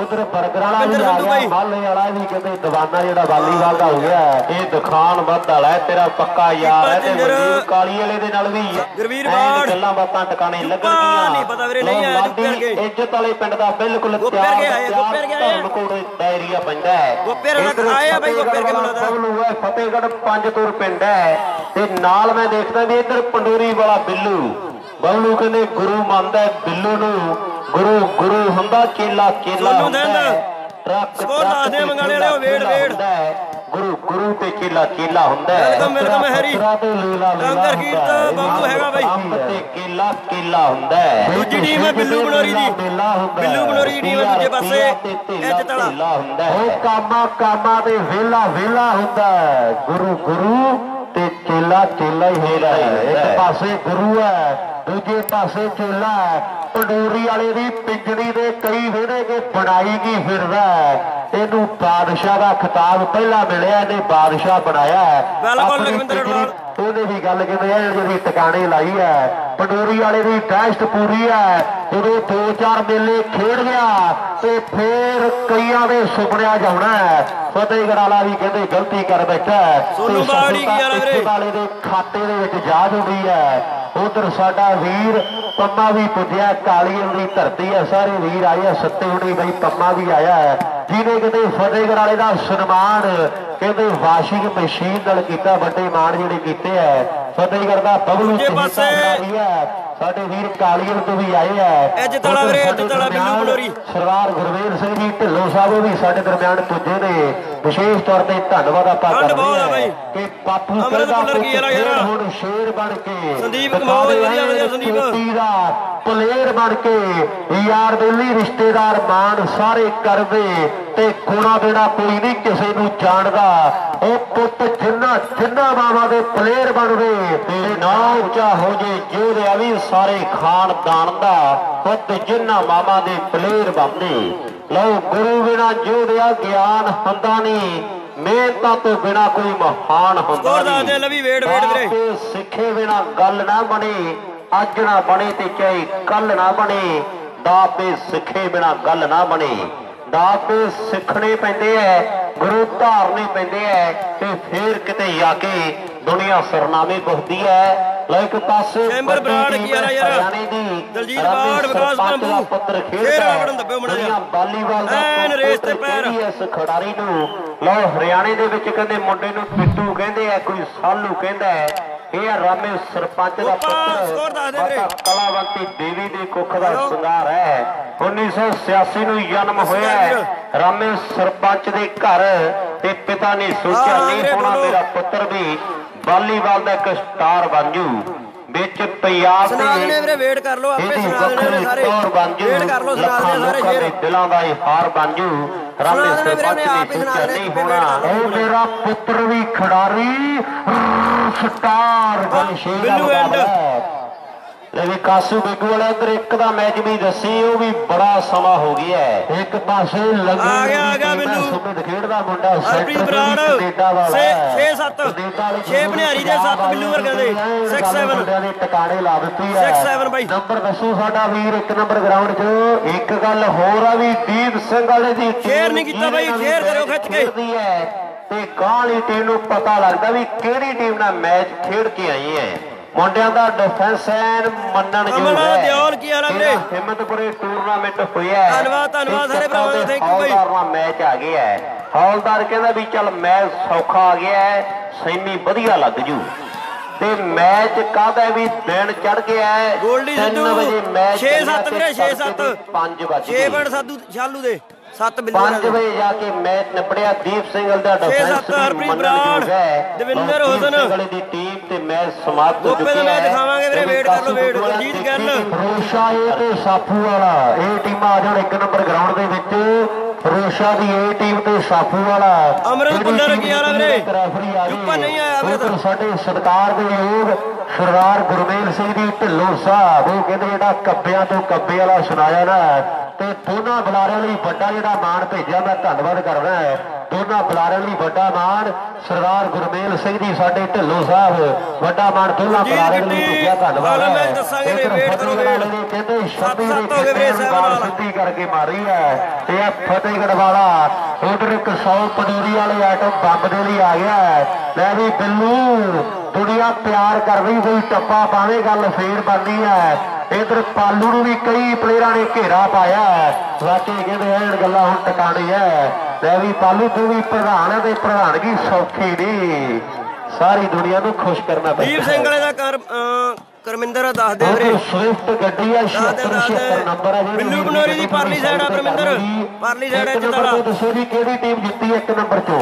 Speaker 3: ਉਧਰ ਬਰਗਰ ਵਾਲਾ ਵੀ ਆ ਗਿਆ, ਬਾਲੇ ਵਾਲਾ ਵੀ ਕਹਿੰਦੇ ਦੀਵਾਨਾ ਜਿਹੜਾ ਵਾਲੀਬਾਲ ਦਾ ਹੋ ਗਿਆ। ਇਹ ਦਿਖਾਣ ਵੱਧ ਵਾਲਾ ਤੇਰਾ ਪੱਕਾ ਯਾਰ ਹੈ ਤੇ ਮਨਜੀਤ ਕਾਲੀ ਵਾਲੇ ਦੇ ਨਾਲ ਵੀ
Speaker 2: ਗੁਰਵੀਰ ਬਾੜ
Speaker 3: ਗੱਲਾਂ ਬਾਤਾਂ ਟਿਕਾਣੇ ਲੱਗਣਗੀਆਂ।
Speaker 2: ਨਹੀਂ ਪਤਾ ਵੀਰੇ ਨਹੀਂ ਆਇਆ ਗੁੱਪੇਰ ਕੇ
Speaker 3: ਇੱਜ਼ਤ ਵਾਲੇ ਪਿੰਡ ਦਾ ਬਿਲਕੁਲ
Speaker 2: ਗੁੱਪੇਰ ਕੇ ਆਏ ਗੁੱਪੇਰ ਕੇ ਆਏ
Speaker 3: ਧਰਮਕੋਟ ਦਾ ਏਰੀਆ ਪੈਂਦਾ ਹੈ।
Speaker 2: ਗੁੱਪੇਰ ਦਾ ਆਏ ਆ ਬਾਈ ਗੁੱਪੇਰ ਕੇ ਮਿਲਦਾ
Speaker 3: ਹੈ ਫਤਿਹਗੜ੍ਹ ਪੰਜ ਤੂਰ ਪਿੰਡ ਹੈ ਤੇ ਨਾਲ ਮੈਂ ਦੇਖਦਾ ਵੀ ਇੱਧਰ ਪੰਡੋਰੀ ਵਾਲਾ ਬਿੱਲੂ ਬਬਲੂ ਕਹਿੰਦੇ ਗੁਰੂ ਮੰਨਦਾ ਬਿੱਲੂ ਨੂੰ, ਗੁਰੂ ਗੁਰੂ ਹੁੰਦਾ ਚੇਲਾ ਚੇਲਾ ਹੁੰਦਾ ਟਰੱਕ
Speaker 2: ਸਕੋਰ ਦੱਸਦੇ ਮੰਗਾਣੇ ਵਾਲੇ ਵੇੜ ਵੇੜ
Speaker 3: ਗੁਰੂ ਗੁਰੂ ਤੇ ਚੇਲਾ ਚੇਲਾ ਹੁੰਦਾ ਹੈ।
Speaker 2: Welcome welcome Harry Langar Kirat Babbu ਹੈਗਾ ਬਾਈ
Speaker 3: ਅੰਬ ਤੇ ਕੇਲਾ ਕੇਲਾ ਹੁੰਦਾ ਹੈ।
Speaker 2: ਦੂਜੀ ਟੀਮ ਹੈ ਬਿੱਲੂ ਬਨੋਰੀ ਦੀ, ਬਿੱਲੂ ਬਨੋਰੀ ਦੀ ਟੀਮ ਹੈ ਦੂਜੇ ਪਾਸੇ ਇੱਜ਼ਤ ਵਾਲਾ
Speaker 3: ਹੁੰਦਾ ਹੈ। ਉਹ ਕਾਮਾ ਕਾਮਾ ਤੇ ਵੇਲਾ ਵੇਲਾ ਹੁੰਦਾ ਹੈ। ਗੁਰੂ ਗੁਰੂ ਤੇ ਚੇਲਾ ਚੇਲਾ ਹੀ ਹੈਗਾ। ਇੱਕ ਪਾਸੇ ਗੁਰੂ ਹੈ ਦੂਜੇ ਪਾਸੇ ਚੇਲਾ ਹੈ। ਪੰਡੋਰੀ ਵਾਲੇ ਦੀ ਪਿੰਜੜੀ ਦੇ ਕਈ ਵਿਹੜੇ ਕੇ ਬਣਾਈ ਕੀ ਫਿਰਦਾ ਇਹਨੂੰ ਬਾਦਸ਼ਾਹ ਦਾ ਖਿਤਾਬ ਪਹਿਲਾਂ ਮਿਲਿਆ, ਇਹਨੇ ਬਾਦਸ਼ਾਹ ਬਣਾਇਆ ਹੈ।
Speaker 2: ਬਿਲਕੁਲ ਲਖਵਿੰਦਰ ਅਡਵਾਲ
Speaker 3: ਉਹਨੇ ਵੀ ਗੱਲ ਕਹਿੰਦੇ ਆ ਜਿਹੜੀ ਟਿਕਾਣੇ ਲਾਈ ਹੈ। ਪੰਡੋਰੀ ਵਾਲੇ ਦੀ ਟੈਸਟ ਪੂਰੀ ਹੈ। ਜਦੋਂ ਦੋ ਚਾਰ ਮੇਲੇ ਖੇਡ ਗਿਆ ਤੇ ਫੇਰ ਕਈਆਂ ਦੇ ਸੁਪਨਿਆਂ ਜਾਣਾ ਹੈ। ਫਤਿਹਗੜ੍ਹ ਵਾਲਾ ਵੀ ਕਹਿੰਦੇ ਗਲਤੀ ਕਰ ਬੈਠਾ
Speaker 2: ਸੋਨੂ ਬਾੜੀ ਕੀ ਵਾਲਾ ਵੀਰੇ
Speaker 3: ਵਾਲੇ ਦੇ ਖਾਤੇ ਦੇ ਵਿੱਚ ਜਾ ਜੁੜੀ ਹੈ। ਉਧਰ ਸਾਡਾ ਵੀਰ ਪੰਮਾ ਵੀ ਪੁੱਜਿਆ, ਕਾਲੀਆਂ ਦੀ ਧਰਤੀ ਹੈ, ਸਾਰੇ ਵੀਰ ਆਏ ਆ, ਸੱਤੇ ਹੁਣੀ ਬਈ ਪੰਮਾ ਵੀ ਆਇਆ ਹੈ ਜਿਹਨੇ ਕਿਤੇ ਫਤਿਹਗੜ੍ਹ ਵਾਲੇ ਦਾ ਸਨਮਾਨ ਕਹਿੰਦੇ ਵਾਸ਼ਿੰਗ ਮਸ਼ੀਨ ਨਾਲ ਕੀਤਾ। ਵੱਡੇ ਮਾਣ ਜਿਹੜੇ ਕੀਤੇ ਹੈ ਫਤਿਹਗੜ੍ਹ ਦਾ ਬਬਲੂ ਸਾਡੇ ਵੀਰ ਕਾਲੀਆਂ ਤੋਂ ਵੀ ਆਏ ਆ।
Speaker 2: ਇੱਜ਼ਤ ਵਾਲਾ ਵੀਰੇ ਇੱਜ਼ਤ ਵਾਲਾ ਬਿੱਲੂ ਬਨੋਰੀ
Speaker 3: ਸਰਦਾਰ ਗੁਰਵੇਲ ਸਿੰਘ ਜੀ ਢਿੱਲੋਂ ਸਾਹਿਬ ਵੀ ਸਾਡੇ ਦਰਮਿਆਨ ਪੁੱਜੇ ਨੇ। ਵਿਸ਼ੇਸ਼ ਤੌਰ ਤੇ ਧੰਨਵਾਦ ਆਪਾਂ ਕਰਦੇ ਹਾਂ ਕਿ ਬਾਪੂ ਕਹਿੰਦਾ ਹੁਣ ਸ਼ੇਰ ਬਣ ਕੇ
Speaker 2: ਸੰਦੀਪ ਕਮਾਲ ਵਧੀਆ ਵਧੀਆ ਸੰਦੀਪ
Speaker 3: ਦਾ ਪਲੇਅਰ ਬਣ ਕੇ ਯਾਰ ਬੇਲੀ ਰਿਸ਼ਤੇਦਾਰ ਮਾਣ ਸਾਰੇ ਕਰਦੇ ਤੇ ਗੁਣਾ ਦੇਣਾ ਕੋਈ ਨਹੀਂ ਕਿਸੇ ਨੂੰ ਜਾਣਦਾ। ਉਹ ਪੁੱਤ ਜਿੰਨਾ ਜਿੰਨਾ ਮਾਵਾ ਦੇ ਪਲੇਅਰ ਬਣਦੇ ਤੇ ਨਾ ਉੱਚਾ ਹੋ ਜੇ ਜਿਹਦੇ ਵੀ ਸਾਰੇ ਖਾਨਦਾਨ ਦਾ ਪੁੱਤ ਜਿੰਨਾ ਮਾਵਾ ਦੇ ਪਲੇਅਰ ਬਣਦੇ। ਲਓ ਗੁਰੂ ਬਿਨਾ ਜੋੜਿਆ ਗਿਆਨ ਹੁੰਦਾ ਨਹੀਂ, ਮਿਹਨਤਾਂ ਤੋਂ ਬਿਨਾ ਕੋਈ ਮਹਾਨ ਹੁੰਦਾ ਨਹੀਂ।
Speaker 2: ਲਵੀ ਵੇੜ ਵੇੜ ਵੀਰੇ
Speaker 3: ਸਿੱਖੇ ਬਿਨਾ ਗੱਲ ਨਾ ਬਣੇ, ਅੱਜ ਨਾ ਬਣੇ ਤੇ ਚਾਹੇ ਕੱਲ ਨਾ ਬਣੇ। ਦਾਪੇ ਸਿੱਖੇ ਬਿਨਾ ਗੱਲ ਨਾ ਬਣੇ, ਦਾਪੇ ਸਿੱਖਣੇ ਪੈਂਦੇ ਐ, ਗੁਰੂ ਧਾਰਨੇ ਪੈਂਦੇ ਐ ਤੇ ਫੇਰ ਕਿਤੇ ਜਾ ਕੇ ਦੁਨੀਆ ਸਰਨਾਮੇ ਪੁੱਛਦੀ ਹੈ। ਲਾਈਕ ਪਾਸੇ
Speaker 2: ਚੈਂਬਰ ਬਰਾੜ ਕੀ ਯਾਰ ਯਾਰ ਦਲਜੀਤ ਬਾੜ ਵਿਕਾਸ ਬੰਬੂ ਫੇਰ ਆਵੜਨ ਦੱਬਿਓ ਮੜਾ ਜਾ
Speaker 3: ਵਾਲੀਬਾਲ
Speaker 2: ਐਨ ਰੇਸ ਤੇ ਪੈਰ
Speaker 3: ਇਸ ਖਿਡਾਰੀ ਨੂੰ। ਲਓ ਹਰਿਆਣੇ ਦੇ ਵਿੱਚ ਕਹਿੰਦੇ ਮੁੰਡੇ ਨੂੰ ਪਿੱਟੂ ਕਹਿੰਦੇ ਆ, ਕੋਈ ਸਾਲੂ ਕਹਿੰਦਾ ਹੈ। ਇਹ ਰਾਮੇ ਸਰਪੰਚ ਦਾ ਪੁੱਤਰ ਕਲਾਵੰਤੀ ਦੇਵੀ ਦੇ ਕੁੱਖ ਦਾ ਸ਼ਿੰਗਾਰ ਹੈ। ਉੱਨੀ ਸੌ ਛਿਆਸੀ ਨੂੰ ਜਨਮ ਹੋਇਆ ਹੈ ਰਾਮੇ ਸਰਪੰਚ ਦੇ ਘਰ ਤੇ ਪਿਤਾ ਨੇ ਸੋਚਿਆ ਨਹੀਂ ਹੋਣਾ ਮੇਰਾ ਪੁੱਤਰ ਵੀ ਵਾਲੀਬਾਲ ਦਾ ਇੱਕ ਸਟਾਰ ਬਣ ਜੂ। ਵਿੱਚ ਪੰਜਾਬ
Speaker 2: ਦੇ ਵੇਟ ਕਰ ਲੋ ਆਪੇ ਸੁਣਾ ਦੇਣੇ ਸਾਰੇ ਵੇਟ ਕਰ ਲੋ ਸੁਣਾ ਦੇਣੇ ਸਾਰੇ ਸ਼ੇਰ
Speaker 3: ਦਿਲਾਂ ਦਾ ਇਹ ਹਾਰ ਬਣ ਜੂ। ਰਾਮੇ ਸਰਪੰਚ ਨੇ ਸੋਚਿਆ ਨਹੀਂ ਹੋਣਾ ਉਹ ਮੇਰਾ ਪੁੱਤਰ ਵੀ ਖਿਡਾਰੀ ਸਟਾਰ ਬਣ ਸ਼ੇਰ
Speaker 2: ਬਿੱਲੂ ਐਂਡ
Speaker 3: ਲੇਕਿਨ ਕਾਸੂ ਬਿੱਗੂ ਵਾਲੇ ਅੰਦਰ ਇੱਕ ਦਾ ਮੈਚ ਵੀ ਦੱਸੀ, ਉਹ ਵੀ ਬੜਾ ਸਮਾਂ ਹੋ ਗਿਆ ਹੈ। ਇੱਕ ਪਾਸੇ ਲੱਗੇ
Speaker 2: ਆ ਗਿਆ ਆ ਗਿਆ ਬਿੱਲੂ
Speaker 3: ਸੁਮਿਤ ਖੇਡਦਾ ਮੁੰਡਾ
Speaker 2: ਹਰਪ੍ਰੀਤ ਬਰਾੜ ਛੇ ਸੱਤ ਛੇ ਬਨਿਆਰੀ ਦੇ ਸੱਤ ਬਿੱਲੂ ਵਰਗਾਂ ਦੇ ਛੇ ਸੱਤ
Speaker 3: ਮੁੰਡਿਆਂ ਦੇ ਟਿਕਾਣੇ ਲਾ ਦਿੱਤੀ ਹੈ।
Speaker 2: ਛੇ ਸੱਤ ਬਾਈ
Speaker 3: ਨੰਬਰ ਦੱਸੋ ਸਾਡਾ ਵੀਰ ਇੱਕ ਨੰਬਰ ਗਰਾਊਂਡ 'ਚ। ਇੱਕ ਗੱਲ ਹੋਰ ਆ ਵੀ ਦੀਪ ਸਿੰਘ ਵਾਲੇ ਦੀ
Speaker 2: ਸ਼ੇਅਰ ਨਹੀਂ ਕੀਤਾ ਬਾਈ, ਸ਼ੇਅਰ ਕਰੋ ਖਿੱਚ ਕੇ
Speaker 3: ਤੇ ਗਾਲੀ ਟੀਮ ਨੂੰ ਪਤਾ ਲੱਗਦਾ ਵੀ ਕਿਹੜੀ ਟੀਮ ਨਾਲ ਮੈਚ ਖੇਡ ਕੇ ਆਈ ਹੈ। ਮੁੰਡਿਆਂ ਦਾ ਡਿਫੈਂਸ ਐਨ ਮੰਨਣ ਯੋਗ ਹੈ।
Speaker 2: ਦਿਓਲ ਕੀ ਹਾਲ ਹੈ ਵੀਰੇ?
Speaker 3: ਹਿੰਮਤਪੁਰੇ ਟੂਰਨਾਮੈਂਟ ਹੋਇਆ।
Speaker 2: ਧੰਨਵਾਦ ਧੰਨਵਾਦ ਸਾਰੇ ਭਰਾਵਾਂ ਦਾ, ਥੈਂਕ ਯੂ ਬਾਈ।
Speaker 3: ਹੌਲਦਾਰ ਮੈਚ ਆ ਗਿਆ ਹੈ। ਹੌਲਦਾਰ ਕਹਿੰਦਾ ਵੀ ਚੱਲ ਮੈਚ ਸੌਖਾ ਆ ਗਿਆ ਹੈ, ਸੈਮੀ ਵਧੀਆ ਲੱਗ ਜੂ ਤੇ ਮੈਚ ਕਾਹਦਾ ਵੀ ਦਿਨ ਚੜ ਗਿਆ ਹੈ।
Speaker 2: ਗੋਲਡੀ ਸਿੱਧੂ ਛੇ ਸੱਤ ਵੀਰੇ ਛੇ ਸੱਤ
Speaker 3: ਪੰਜ ਵਜੇ
Speaker 2: ਛੇ ਮਿੰਟ ਸਾਧੂ ਸ਼ਾਲੂ ਦੇ ਸੱਤ ਬਿੱਲੂ
Speaker 3: ਪੰਜ ਵਜੇ ਜਾ ਕੇ ਮੈਚ ਨਿਪੜਿਆ। ਦੀਪ ਸਿੰਘ ਦਾ ਡਿਫੈਂਸ
Speaker 2: ਹਰਪ੍ਰੀਤ ਬਰਾੜ ਦਵਿੰਦਰ ਹੁਸਨ
Speaker 3: ਵਾਲੇ ਦੀ ਟੀਮ ਤੇ ਮੈਚ ਸਮਾਪਤ ਹੋ ਚੁੱਕਿਆ ਹੈ।
Speaker 2: ਮੈਂ ਦਿਖਾਵਾਂਗੇ ਵੀਰੇ ਵੇਟ ਕਰ ਲਓ ਵੇਟ ਗੁਰਜੀਤ ਗਿੱਲ
Speaker 3: ਰੋਸ਼ਾ ਇਹ ਤੇ ਸਾਫੂ ਵਾਲਾ ਇਹ ਟੀਮਾਂ ਆ ਜਾਣ ਇੱਕ ਨੰਬਰ ਗਰਾਊਂਡ ਦੇ ਵਿੱਚ। ਰੋਸ਼ਾ ਦੀ ਇਹ ਟੀਮ ਤੇ ਸਾਫੂ ਵਾਲਾ
Speaker 2: ਅਮਰਤ ਪੁੱਲਰ ਕੀ ਹਾਲ ਹੈ ਵੀਰੇ? ਯੂਪਾ ਨਹੀਂ ਆਇਆ ਅਮਰਤ।
Speaker 3: ਸਾਡੇ ਸਤਿਕਾਰ ਦੇ ਯੋਗ ਸਰਦਾਰ ਗੁਰਮੇਲ ਸਿੰਘ ਜੀ ਢਿੱਲੋਂ ਸਾਹਿਬ ਉਹ ਕਹਿੰਦੇ ਜਿਹੜਾ ਕੱਬਿਆਂ ਤੋਂ ਕੱਬੇ ਵਾਲਾ ਸੁਣਾਇਆ ਨਾ ਤੇ ਦੋਨਾਂ ਬੁਲਾਰਿਆਂ ਲਈ ਵੱਡਾ ਜਿਹੜਾ ਮਾਣ ਭੇਜਿਆ ਮੈਂ ਧੰਨਵਾਦ ਕਰਦਾ। ਦੋਨਾਂ ਬੁਲਾਰਿਆਂ ਲਈ ਵੱਡਾ ਮਾਣ ਸਰਦਾਰ ਗੁਰਮੇਲ ਸਿੰਘ ਜੀ ਸਾਡੇ ਢਿੱਲੋਂ ਸਾਹਿਬ ਵੱਡਾ ਮਾਣ ਦੋਨਾਂ ਬੁਲਾਰਿਆਂ ਲਈ ਭੇਜਿਆ ਧੰਨਵਾਦ
Speaker 2: ਮੈਂ ਦੱਸਾਂਗੇ ਰੇ ਵੇਟ ਕਰੋ ਵੇਟ
Speaker 3: ਕਹਿੰਦੇ
Speaker 2: ਸੱਤ ਸੱਤ ਹੋ ਗਏ ਵੀਰੇ ਸਾਹਿਬ ਨਾਲ
Speaker 3: ਸਿੱਧੀ ਕਰਕੇ ਮਾਰੀ ਹੈ ਤੇ ਇਹ ਫਤਿਹਗੜ੍ਹ ਵਾਲਾ ਉਧਰ ਇੱਕ ਸੌ ਪੰਡੋਰੀ ਵਾਲੇ ਆਈਟਮ ਬੰਬ ਦੇ ਲਈ ਆ ਗਿਆ ਲੈ ਵੀ ਬਿੱਲੂ ਦੁਨੀਆ ਪਿਆਰ ਕਰ ਰਹੀ ਕੋਈ ਟੱਪਾ ਪਾਵੇ ਗੱਲ ਫੇਰ ਬਣਦੀ ਹੈ ਇਧਰ ਪਾਲੂ ਨੂੰ ਵੀ ਕਈ ਪਲੇਅਰਾਂ ਨੇ ਘੇਰਾ ਪਾਇਆ ਵਾਕਈ ਕਹਿੰਦੇ ਐਨ ਗੱਲਾਂ ਹੁਣ ਟਿਕਾਣੀ ਹੈ ਲੈ ਵੀ ਪਾਲੂ ਤੂੰ ਵੀ ਪ੍ਰਧਾਨ ਹੈ ਤੇ ਪ੍ਰਧਾਨਗੀ ਸੌਖੀ ਨਹੀਂ ਸਾਰੀ ਦੁਨੀਆ ਨੂੰ ਖੁਸ਼ ਕਰਨਾ ਪੈਂਦਾ
Speaker 2: ਦੀਪ ਸਿੰਘ ਵਾਲੇ ਦਾ ਕਰ ਕਰਮਿੰਦਰ ਦੱਸ ਦੇ ਵੀਰੇ
Speaker 3: ਸਵਿਫਟ ਗੱਡੀ ਆ ਛਿਅੱਤਰ ਛਿਅੱਤਰ ਨੰਬਰ ਹੈ
Speaker 2: ਬਿੱਲੂ ਬਨੋਰੀ ਦੀ ਪਰਲੀ ਸਾਈਡ ਆ ਪਰਮਿੰਦਰ ਪਰਲੀ ਸਾਈਡ ਇੱਜ਼ਤ ਵਾਲਾ
Speaker 3: ਦੱਸੋ ਜੀ ਕਿਹੜੀ ਟੀਮ ਜਿੱਤੀ ਇੱਕ ਨੰਬਰ ਚੋਂ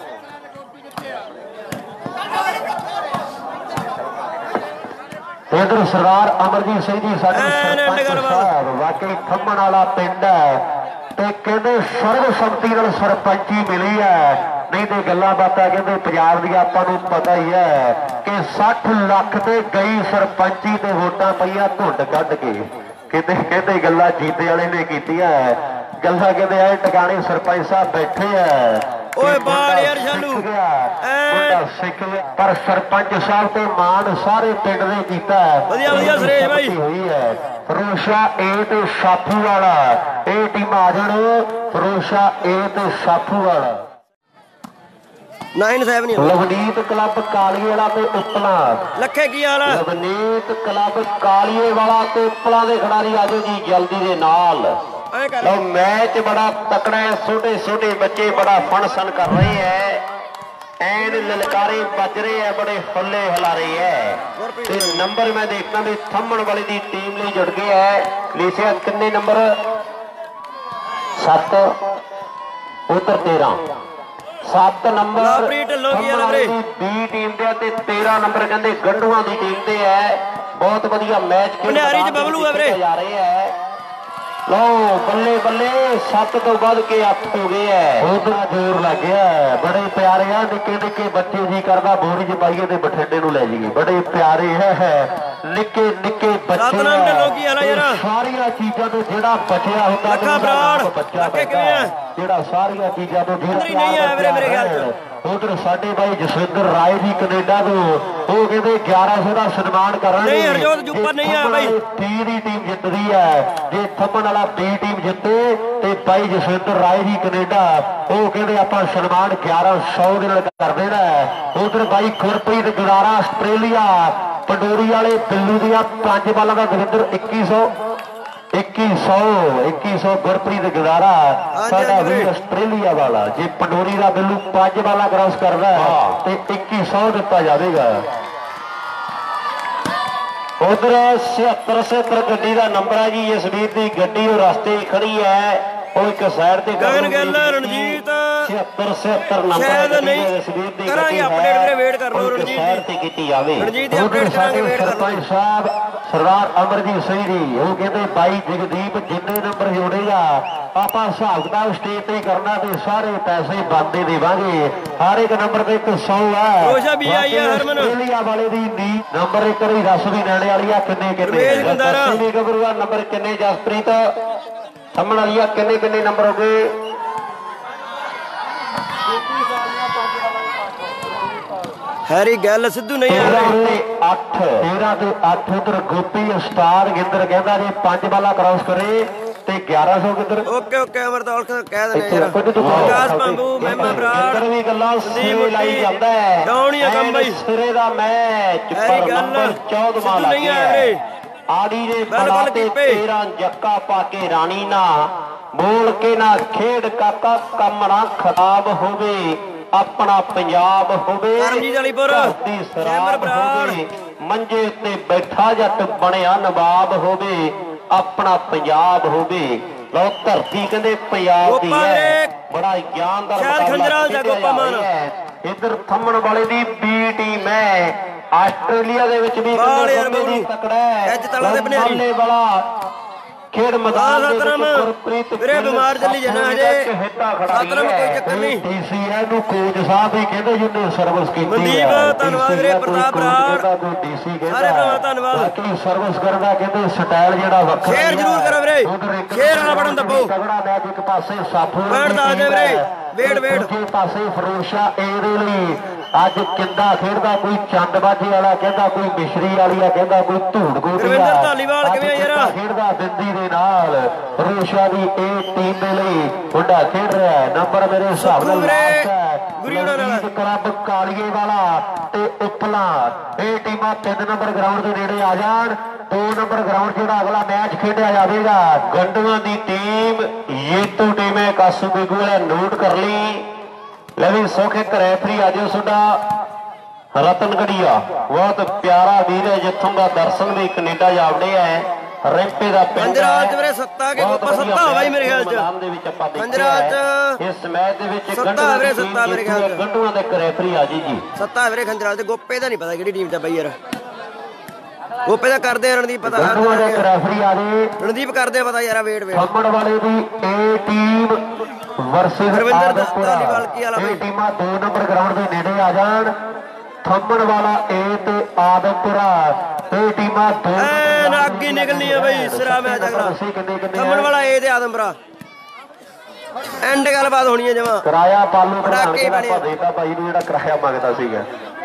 Speaker 3: ਇਧਰ ਸਰਦਾਰ ਅਮਰਜੀਤ ਸਿੰਘ ਜੀ ਸਾਡੇ ਸਰਪੰਚ ਸਾਹਿਬ ਵਾਕਈ ਖੰਮਣ ਵਾਲਾ ਪਿੰਡ ਹੈ ਤੇ ਕਹਿੰਦੇ ਸਰਵਸੰਮਤੀ ਨਾਲ ਸਰਪੰਚੀ ਮਿਲੀ ਹੈ ਨਹੀਂ ਤੇ ਗੱਲਾਂ ਬਾਤਾਂ ਕਹਿੰਦੇ ਪੰਜਾਬ ਦੀ ਆਪਾਂ ਨੂੰ ਪਤਾ ਹੀ ਹੈ ਕਿ ਸੱਠ ਲੱਖ ਤੇ ਗਈ ਸਰਪੰਚੀ ਤੇ ਵੋਟਾਂ ਪਈਆਂ ਧੁੰਡ ਕੱਢ ਕੇ ਕਿਤੇ ਕਹਿੰਦੇ ਗੱਲਾਂ ਜੀਤੇ ਵਾਲੇ ਨੇ ਕੀਤੀਆਂ ਗੱਲਾਂ ਕਹਿੰਦੇ ਐ ਟਿਕਾਣੇ ਸਰਪੰਚ ਸਾਹਿਬ ਬੈਠੇ ਆ
Speaker 2: ਓਏ ਬਾੜ ਯਾਰ ਸ਼ਾਲੂ
Speaker 3: ਮੁੰਡਾ ਸਿੱਖ ਗਿਆ ਪਰ ਸਰਪੰਚ ਸਾਹਿਬ ਤੇ ਮਾਨ ਸਾਰੇ ਪਿੰਡ ਨੇ ਕੀਤਾ
Speaker 2: ਵਧੀਆ ਵਧੀਆ ਸੁਰੇਸ਼ ਬਾਈ
Speaker 3: ਹੋਈ ਹੈ ਫਰੋਸ਼ਾ ਏ ਤੇ ਸਾਫੂ ਵਾਲਾ ਇਹ ਟੀਮ ਆ ਜਾਣ ਫਰੋਸ਼ਾ ਏ ਤੇ ਸਾਫੂ ਵਾਲਾ
Speaker 2: nine seven
Speaker 3: Lovneet club Kaliye ਵਾਲਾ ਤੇ ਉਪਲਾ
Speaker 2: ਲੱਖੇ ਕੀ ਹਾਲ ਹੈ
Speaker 3: ਲਵਨੀਤ ਕਲੱਬ ਕਾਲੀਏ ਵਾਲਾ ਤੇ ਉਪਲਾ ਦੇ ਖਿਡਾਰੀ ਆਜੋ ਜੀ ਜਲਦੀ ਦੇ ਨਾਲ ਲਓ ਮੈਚ ਬੜਾ ਤਕੜਾ ਹੈ ਛੋਟੇ ਛੋਟੇ ਬੱਚੇ ਬੜਾ ਫਨਸ਼ਨ ਕਰ ਰਹੇ ਹੈ ਐਨ ਲਲਕਾਰੇ ਵੱਜ ਰਹੇ ਹੈ ਬੜੇ ਫੁੱਲੇ ਹਿਲਾ ਰਹੇ ਹੈ ਤੇ ਨੰਬਰ ਮੈਂ ਦੇਖਦਾ ਵੀ ਥੰਮਣ ਵਾਲੇ ਦੀ ਟੀਮ ਲਈ ਜੁੜ ਗਿਆ ਹੈ ਲਿਖਿਆ ਕਿੰਨੇ ਨੰਬਰ ਸੱਤ ਉਧਰ ਤੇਰਾਂ ਸੱਤ ਨੰਬਰ ਬੀ ਟੀਮ ਦੇ ਤੇ ਤੇਰਾਂ ਨੰਬਰ ਕਹਿੰਦੇ ਗੰਡੂਆਂ ਦੀ ਟੀਮ ਤੇ ਹੈ ਬਹੁਤ ਵਧੀਆ ਮੈਚ
Speaker 2: ਭੰਡਾਰੀ ਚ ਬਬਲੂ ਹੈ ਵੀਰੇ
Speaker 3: ਜਾ ਰਹੇ ਹੈ ਲਓ ਬੱਲੇ ਬੱਲੇ ਸੱਤ ਤੋਂ ਵੱਧ ਕੇ ਅੱਠ ਹੋ ਗਏ ਐ ਉਧਰ ਜ਼ੋਰ ਲੱਗ ਗਿਆ ਬੜੇ ਪਿਆਰੇ ਆ ਨਿੱਕੇ ਨਿੱਕੇ ਬੱਚੇ ਜੀ ਕਰਦਾ ਬੋਰੀ ਚ ਪਾਈਏ ਤੇ ਬਠਿੰਡੇ ਨੂੰ ਲੈ ਜਾਈਏ ਬੜੇ ਪਿਆਰੇ ਹੈ ਨਿੱਕੇ ਨਿੱਕੇ ਬੱਚੇ ਸਾਰੀਆਂ ਚੀਜ਼ਾਂ ਤੋਂ ਜਿਹੜਾ ਬਚਿਆ ਹੁੰਦਾ ਬੱਚਾ ਜਿਹੜਾ ਸਾਰੀਆਂ ਚੀਜ਼ਾਂ ਤੋਂ
Speaker 2: ਨਹੀਂ ਆਇਆ ਵੀਰੇ ਮੇਰੇ ਖਿਆਲ ਚ
Speaker 3: ਉਧਰ ਸਾਡੇ ਭਾਈ ਜਸਵਿੰਦਰ ਰਾਏ ਜੀ ਕੈਨੇਡਾ ਤੋਂ ਉਹ ਕਹਿੰਦੇ ਗਿਆਰਾਂ ਸੌ ਦਾ ਸਨਮਾਨ ਕਰਾਂਗੇ
Speaker 2: ਨਹੀਂ ਹਰਜੋਤ ਜੁੱਪਰ ਨਹੀਂ ਆ ਬਾਈ
Speaker 3: ਤੀਹ ਦੀ ਟੀਮ ਜਿੱਤਦੀ ਹੈ ਜੇ ਥੰਮਣ ਵਾਲਾ ਬੀ ਟੀਮ ਜਿੱਤੇ ਤੇ ਭਾਈ ਜਸਵਿੰਦਰ ਰਾਏ ਜੀ ਕੈਨੇਡਾ ਉਹ ਕਹਿੰਦੇ ਆਪਾਂ ਸਨਮਾਨ ਗਿਆਰਾਂ ਸੌ ਦੇ ਨਾਲ ਕਰ ਦੇਣਾ ਉਧਰ ਭਾਈ ਗੁਰਪ੍ਰੀਤ ਗੁਰਾਰਾ ਆਸਟ੍ਰੇਲੀਆ ਪੰਡੋਰੀ ਵਾਲੇ ਬਿੱਲੂ ਦੀਆਂ ਪੰਜ ਬਾਲਾਂ ਦਾ ਦਵਿੰਦਰ ਇੱਕੀ ਸੌ ਇੱਕੀ ਸੌ ਇੱਕੀ ਸੌ ਗੁਰਪ੍ਰੀਤ ਗੁਜ਼ਾਰਾ ਸਾਡਾ ਵੀ ਆਸਟ੍ਰੇਲੀਆ ਵਾਲਾ ਜੇ ਪੰਡੋਰੀ ਦਾ ਬਿੱਲੂ ਪੰਜ ਵਾਲਾ ਕ੍ਰਾਸ ਕਰਦਾ ਤੇ ਇੱਕੀ ਸੌ ਦਿੱਤਾ ਜਾਵੇਗਾ ਉਧਰ ਛਿਅੱਤਰ ਛਿਅੱਤਰ ਗੱਡੀ ਦਾ ਨੰਬਰ ਹੈ ਜੀ ਜਸਵੀਰ ਦੀ ਗੱਡੀ ਉਹ ਰਸਤੇ ਖੜੀ ਹੈ ਉਹ ਇੱਕ ਸਾਈਡ ਤੇ
Speaker 2: ਗਗਨ ਗਿੱਲ ਰਣਜੀਤ
Speaker 3: ਛਿਅੱਤਰ ਛਿਅੱਤਰ ਨੰਬਰ
Speaker 2: ਸ਼ਾਇਦ ਨਹੀਂ ਕਰਾਂਗੇ ਅਪਡੇਟ ਵੀਰੇ ਵੇਟ ਕਰ ਲਓ ਰਣਜੀਤ
Speaker 3: ਸਾਈਡ ਤੇ ਕੀਤੀ ਜਾਵੇ
Speaker 2: ਰਣਜੀਤ ਦੀ ਅਪਡੇਟ ਕਰਾਂਗੇ ਵੇਟ ਕਰ ਲਓ
Speaker 3: ਸਾਹਿਬ ਸਰਦਾਰ ਅਮਰਜੀਤ ਸਿੰਘ ਜੀ ਉਹ ਕਹਿੰਦੇ ਬਾਈ ਜਗਦੀਪ ਜਿੰਨੇ ਨੰਬਰ ਜੋੜੇਗਾ ਆਪਾਂ ਹਿਸਾਬ ਕਿਤਾਬ ਸਟੇਜ ਤੇ ਕਰਨਾ ਤੇ ਸਾਰੇ ਪੈਸੇ ਬੰਦੇ ਦੇਵਾਂਗੇ ਹਰ ਇੱਕ ਨੰਬਰ ਤੇ ਇੱਕ ਸੌ ਹੈ
Speaker 2: ਰੋਸ਼ਾ ਵੀ ਆਈ ਹੈ ਹਰਮਨ
Speaker 3: ਆਸਟ੍ਰੇਲੀਆ ਵਾਲੇ ਦੀ ਨੀ ਨੰਬਰ ਇੱਕ ਵਾਰੀ ਰਸ ਵੀ ਲੈਣੇ ਵਾਲੀ ਆ ਕਿੰਨੇ ਕਿੰਨੇ ਦੱਸੀ ਗੱਭਰੂਆ ਨੰਬਰ ਕਿੰਨੇ ਜਸਪ੍ਰੀਤ ਸਾਹਮਣ ਵਾਲੀ ਆ ਕਿੰਨੇ ਕਿੰਨੇ ਨੰਬਰ ਹੋ ਗਏ
Speaker 2: ਹੈਰੀ ਗੱਲ ਸਿੱਧੂ ਨਹੀਂ ਆ
Speaker 3: ਰਹੀ ਅੱਠ ਤੇਰਾਂ ਤੇ ਅੱਠ ਉਧਰ ਗੋਪੀ ਉਸਤਾਦ ਗਿੰਦਰ ਕਹਿੰਦਾ ਜੇ ਪੰਜ ਬਾਲਾ ਕ੍ਰਾਸ ਕਰੇ ਤੇ ਗਿਆਰਾਂ ਸੌ ਕਿੱਧਰ
Speaker 2: ਓਕੇ ਓਕੇ ਅਮਰਤੌਲ ਕਹਿ ਦਿੰਦੇ ਯਾਰ ਵਿਕਾਸ ਪੰਬੂ ਮਹਿਮਾ ਬਰਾੜ
Speaker 3: ਵੀ ਗੱਲਾਂ ਸੰਦੀਪ ਲਾਈ ਜਾਂਦਾ ਹੈ
Speaker 2: ਡਾਉਣੀ ਆ ਕੰਮ ਬਾਈ
Speaker 3: ਸਿਰੇ ਦਾ ਮੈਚ ਪਰ ਨੰਬਰ ਚੌਦਵਾਂ ਲੱਗ ਗਿਆ ਆੜੀ ਦੇ ਬਲਾ ਤੇ ਤੇਰਾਂ ਜੱਕਾ ਪਾ ਕੇ ਰਾਣੀ ਨਾ ਬੋਲ ਕੇ ਨਾ ਖੇਡ ਕਾਕਾ ਕੰਮ ਨਾ ਖਰਾਬ ਹੋਵੇ ਆਪਣਾ ਪੰਜਾਬ ਹੋਵੇ
Speaker 2: ਕਰਮਜੀਤ ਵਾਲੀਪੁਰ
Speaker 3: ਜੈਮਰ ਬਰਾੜ ਮੰਜੇ ਉੱਤੇ ਬੈਠਾ ਜੱਟ ਬਣਿਆ ਨਵਾਬ ਹੋਵੇ ਆਪਣਾ ਪੰਜਾਬ ਹੋਵੇ ਲੋ ਧਰਤੀ ਕਹਿੰਦੇ ਪੰਜਾਬ ਦੀ ਹੈ ਬੜਾ ਗਿਆਨਦਾਰ
Speaker 2: ਖੰਜਰਾ ਦਾ ਗੋਪਾ ਮਾਨ
Speaker 3: ਇੱਧਰ ਥੰਮਣ ਵਾਲੇ ਦੀ ਬੀ ਟੀਮ ਹੈ ਆਸਟ੍ਰੇਲੀਆ ਦੇ ਵਿੱਚ ਵੀ
Speaker 2: ਦੀ
Speaker 3: ਤਕੜਾ ਹੈ
Speaker 2: ਅੱਜ ਤਲਾ ਦੇ ਬਨਿਆਰੀ
Speaker 3: ਵਾਲਾ ਖੇਡ ਮੈਦਾਨ ਦੇ ਵਿੱਚ ਗੁਰਪ੍ਰੀਤ
Speaker 2: ਵੀਰੇ ਬਿਮਾਰ ਚੱਲੀ ਜਾਣਾ ਹਜੇ ਸਤਰਮ ਕੋਈ ਚੱਕਰ ਨਹੀਂ
Speaker 3: ਡੀਸੀਆਰ ਨੂੰ ਕੋਚ ਸਾਹਿਬ ਵੀ ਕਹਿੰਦੇ ਜਿੰਨੇ ਸਰਵਿਸ ਕੀਤੀ ਹੈ
Speaker 2: ਮਨਦੀਪ ਧੰਨਵਾਦ ਵੀਰੇ ਪ੍ਰਤਾਪ ਬਰਾੜ
Speaker 3: ਡੀਸੀ ਕਹਿੰਦਾ
Speaker 2: ਸਾਰੇ ਭਰਾ ਧੰਨਵਾਦ
Speaker 3: ਬਾਕੀ ਸਰਵਿਸ ਕਰਦਾ ਕਹਿੰਦੇ ਸਟਾਈਲ ਜਿਹੜਾ ਵੱਖਰਾ
Speaker 2: ਸ਼ੇਅਰ ਜ਼ਰੂਰ ਕਰੋ ਵੀਰੇ ਸ਼ੇਅਰ ਵਾਲਾ ਬਟਨ ਦੱਬੋ
Speaker 3: ਤਗੜਾ ਮੈਚ ਇੱਕ ਪਾਸੇ ਸਾਫੂ
Speaker 2: ਬੈਠ ਦਾ ਜੇ ਵੀਰੇ ਵੇਟ ਵੇਟ
Speaker 3: ਦੂਜੇ ਪਾਸੇ ਫਰੋਸ਼ਾ ਇਹਦੇ ਲਈ ਅੱਜ ਕਿੰਦਾ ਖੇਡਦਾ, ਕੋਈ ਚੰਦਬਾਜੀ ਵਾਲਾ ਕਹਿੰਦਾ, ਕੋਈ ਮਿਸ਼ਰੀ ਵਾਲੀ ਆ ਕਹਿੰਦਾ, ਕੋਈ ਧੂੜ ਗੋਡੀ
Speaker 2: ਗੁਰਵਿੰਦਰ ਧਾਲੀਵਾਲ ਕਿਵੇਂ ਯਾਰ
Speaker 3: ਖੇਡਦਾ ਬਿੰਦੀ ਦੇ ਨਾਲ ਫਰੋਸ਼ਾ ਦੀ ਇਹ ਟੀਮ ਦੇ ਲਈ ਮੁੰਡਾ ਖੇਡ ਰਿਹਾ ਹੈ। ਨੰਬਰ ਮੇਰੇ ਹਿਸਾਬ ਨਾਲ ਕਲੱਬ ਕਾਲੀਏ ਵਾਲਾ ਤੇ ਉਪਲਾ ਇਹ ਟੀਮਾਂ ਤਿੰਨ ਨੰਬਰ ਗਰਾਊਂਡ ਦੇ ਨੇੜੇ ਆ ਜਾਣ। ਦੋ ਨੰਬਰ ਗਰਾਊਂਡ ਜਿਹੜਾ ਅਗਲਾ ਮੈਚ ਖੇਡਿਆ ਜਾਵੇਗਾ ਗੰਡੂਆਂ ਦੀ ਟੀਮ ਯੇਤੂ ਟੀਮ ਹੈ ਕਾਸੂ ਬੇਗੂ ਵਾਲਾ ਨੋਟ ਕਰ ਲਈ। ਲੈ ਵੀ ਸੌਖੇ ਰੈਫਰੀ ਆ ਜਾਓ ਤੁਹਾਡਾ ਰਤਨਗੜੀਆ ਬਹੁਤ ਪਿਆਰਾ ਵੀਰ ਹੈ ਜਿੱਥੋਂ ਦਾ ਦਰਸ਼ਨ ਵੀ ਕੈਨੇਡਾ ਜਾਵੜੇ ਹੈ ਰੈਂਪੇ ਦਾ ਪਿੰਡ
Speaker 2: ਪੰਜਰਾਜ ਵੀਰੇ ਸੱਤਾ ਕੇ ਗੋਪਾ ਸੱਤਾ ਹੋਇਆ ਮੇਰੇ ਖਿਆਲ ਚ
Speaker 3: ਦੇ ਵਿੱਚ ਆਪਾਂ
Speaker 2: ਪੰਜਰਾਜ
Speaker 3: ਇਸ ਮੈਚ ਦੇ ਵਿੱਚ
Speaker 2: ਸੱਤਾ ਵੀਰੇ ਸੱਤਾ ਮੇਰੇ ਖਿਆਲ ਚ
Speaker 3: ਗੰਡੂਆਂ ਦੇ ਰੈਫਰੀ ਆ ਜੀ ਜੀ
Speaker 2: ਸੱਤਾ ਵੀਰੇ ਖੰਜਰਾਜ ਤੇ ਗੋਪੇ ਦਾ ਨਹੀਂ ਪਤਾ ਕਿਹੜੀ ਟੀਮ ਦਾ ਬਈ ਯਾਰ ਗੋਪੇ ਦਾ ਕਰਦੇ ਰਣਦੀਪ ਪਤਾ
Speaker 3: ਗੰਡੂਆਂ ਦੇ ਰੈਫਰੀ ਆ ਜੀ
Speaker 2: ਰਣਦੀਪ ਕਰਦੇ ਪਤਾ ਯਾਰ ਵੇਟ ਵੇਟ
Speaker 3: ਖੰਮਣ ਵਾਲੇ ਦੀ ਇਹ ਟੀਮ ਵਰਸਸ
Speaker 2: ਗੁਰਵਿੰਦਰ ਧਾਲੀਵਾਲ ਕੀ ਵਾਲਾ
Speaker 3: ਇਹ ਟੀਮਾਂ ਦੋ ਨੰਬਰ ਗਰਾਊਂਡ ਦੇ ਨੇੜੇ ਆ ਜਾਣ। ਥੰਮਣ ਵਾਲਾ ਏ ਤੇ ਆਦਮਪੁਰਾ ਇਹ ਟੀਮਾਂ ਦੋ
Speaker 2: ਐਨ ਅੱਗੇ ਨਿਕਲਣੀ ਆ ਬਈ ਸਿਰਾ ਮੈਚ ਅਗਲਾ ਥੰਮਣ ਵਾਲਾ ਏ ਤੇ ਆਦਮਪੁਰਾ ਐਂਡ ਗੱਲਬਾਤ ਹੋਣੀ ਹੈ ਜਮਾ
Speaker 3: ਕਿਰਾਇਆ ਪਾਲੂ ਪਟਾਕੇ ਆਪਾਂ ਦੇਤਾ ਭਾਈ ਨੂੰ ਜਿਹੜਾ ਕਿਰਾਇਆ ਮੰਗਦਾ ਸੀਗਾ।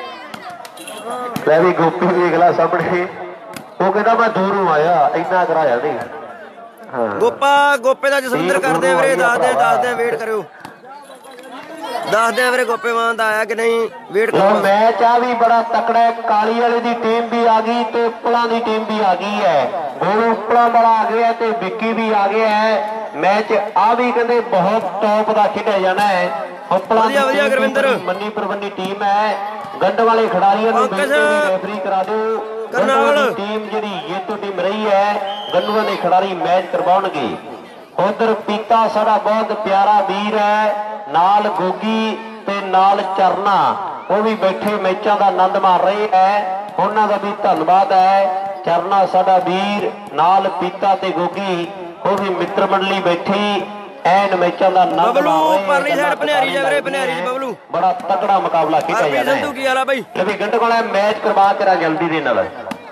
Speaker 3: ਲੈ ਵੀ ਗੋਪੀ ਦੇਖ ਲਾ ਸਾਹਮਣੇ ਉਹ ਕਹਿੰਦਾ ਮੈਂ ਦੂਰੋਂ ਆਇਆ ਇੰਨਾ ਕਿਰਾਇਆ ਨਹੀਂ। ਹਾਂ
Speaker 2: ਗੋਪਾ ਗੋਪੇ ਦਾ ਜਸਵਿੰਦਰ ਕਰਦੇ ਵੀਰੇ ਦੱਸਦੇ ਦੱਸਦੇ ਵੇਟ ਕਰਿਓ ਦੱਸਦੇ ਵੀਰੇ ਗੋਪੇ ਮਾਨ ਦਾ ਆਇਆ ਕਿ ਨਹੀਂ ਵੇਟ ਕਰੋ।
Speaker 3: ਮੈਚ ਆ ਵੀ ਬੜਾ ਤਕੜਾ ਹੈ ਕਾਲੀ ਵਾਲੇ ਦੀ ਟੀਮ ਵੀ ਆ ਗਈ ਤੇ ਉਪਲਾਂ ਦੀ ਟੀਮ ਵੀ ਆ ਗਈ ਹੈ। ਗੋਲੂ ਉਪਲਾਂ ਵਾਲਾ ਆ ਗਿਆ ਤੇ ਵਿੱਕੀ ਵੀ ਆ ਗਿਆ ਹੈ। ਮੈਚ ਆ ਵੀ ਕਹਿੰਦੇ ਬਹੁਤ ਟੌਪ ਦਾ ਖੇਡਿਆ ਜਾਣਾ ਹੈ। ਉਪਲਾਂ ਦੀ
Speaker 2: ਵਧੀਆ ਗੁਰਵਿੰਦਰ
Speaker 3: ਮੰਨੀ ਪ੍ਰਬੰਧੀ ਟੀਮ ਹੈ। ਗੰਡ ਵਾਲੇ ਖਿਡਾਰੀਆਂ ਨੂੰ ਰੈਫਰੀ ਕਰਾ ਦਿਓ। ਕਰਨਾਲ ਟੀਮ ਜਿਹੜੀ ਜੇਤੂ ਟੀਮ ਰਹੀ ਹੈ ਗੰਡੂਆਂ ਦੇ ਖਿਡਾਰੀ ਮੈਚ ਕਰਵਾਉਣਗੇ। ਉਧਰ ਪੀਤਾ ਸਾਡਾ ਬਹੁਤ ਪਿਆਰਾ ਵੀਰ ਹੈ ਨਾਲ ਗੋਗੀ ਤੇ ਨਾਲ ਚਰਨਾ ਉਹ ਵੀ ਬੈਠੇ ਮੈਚਾਂ ਦਾ ਆਨੰਦ ਮਾਰ ਰਹੇ ਹੈ ਉਹਨਾਂ ਦਾ ਵੀ ਧੰਨਵਾਦ ਹੈ। ਚਰਨਾ ਸਾਡਾ ਵੀਰ ਨਾਲ ਪੀਤਾ ਤੇ ਗੋਗੀ ਉਹ ਵੀ ਮਿੱਤਰ ਮੰਡਲੀ ਬੈਠੀ ਐਨ ਮੈਚਾਂ ਦਾ ਆਨੰਦ ਮਾਰ ਰਹੇ
Speaker 2: ਪਰਲੀ ਸਾਈਡ ਭਨਿਆਰੀ ਜਾ ਵੀਰੇ ਭਨਿਆਰੀ ਜੀ ਬਬਲੂ
Speaker 3: ਬੜਾ ਤਕੜਾ ਮੁਕਾਬਲਾ ਖੇਡਿਆ ਜਾ ਰਿਹਾ ਹੈ।
Speaker 2: ਸੰਧੂ ਕੀ ਹਾਲ ਆ ਬਾਈ
Speaker 3: ਲੈ ਵੀ ਗੰਡ ਵਾਲਾ ਮੈਚ ਕਰਵਾ ਕੇ ਰਾ ਜਲਦੀ ਦੇ ਨਾਲ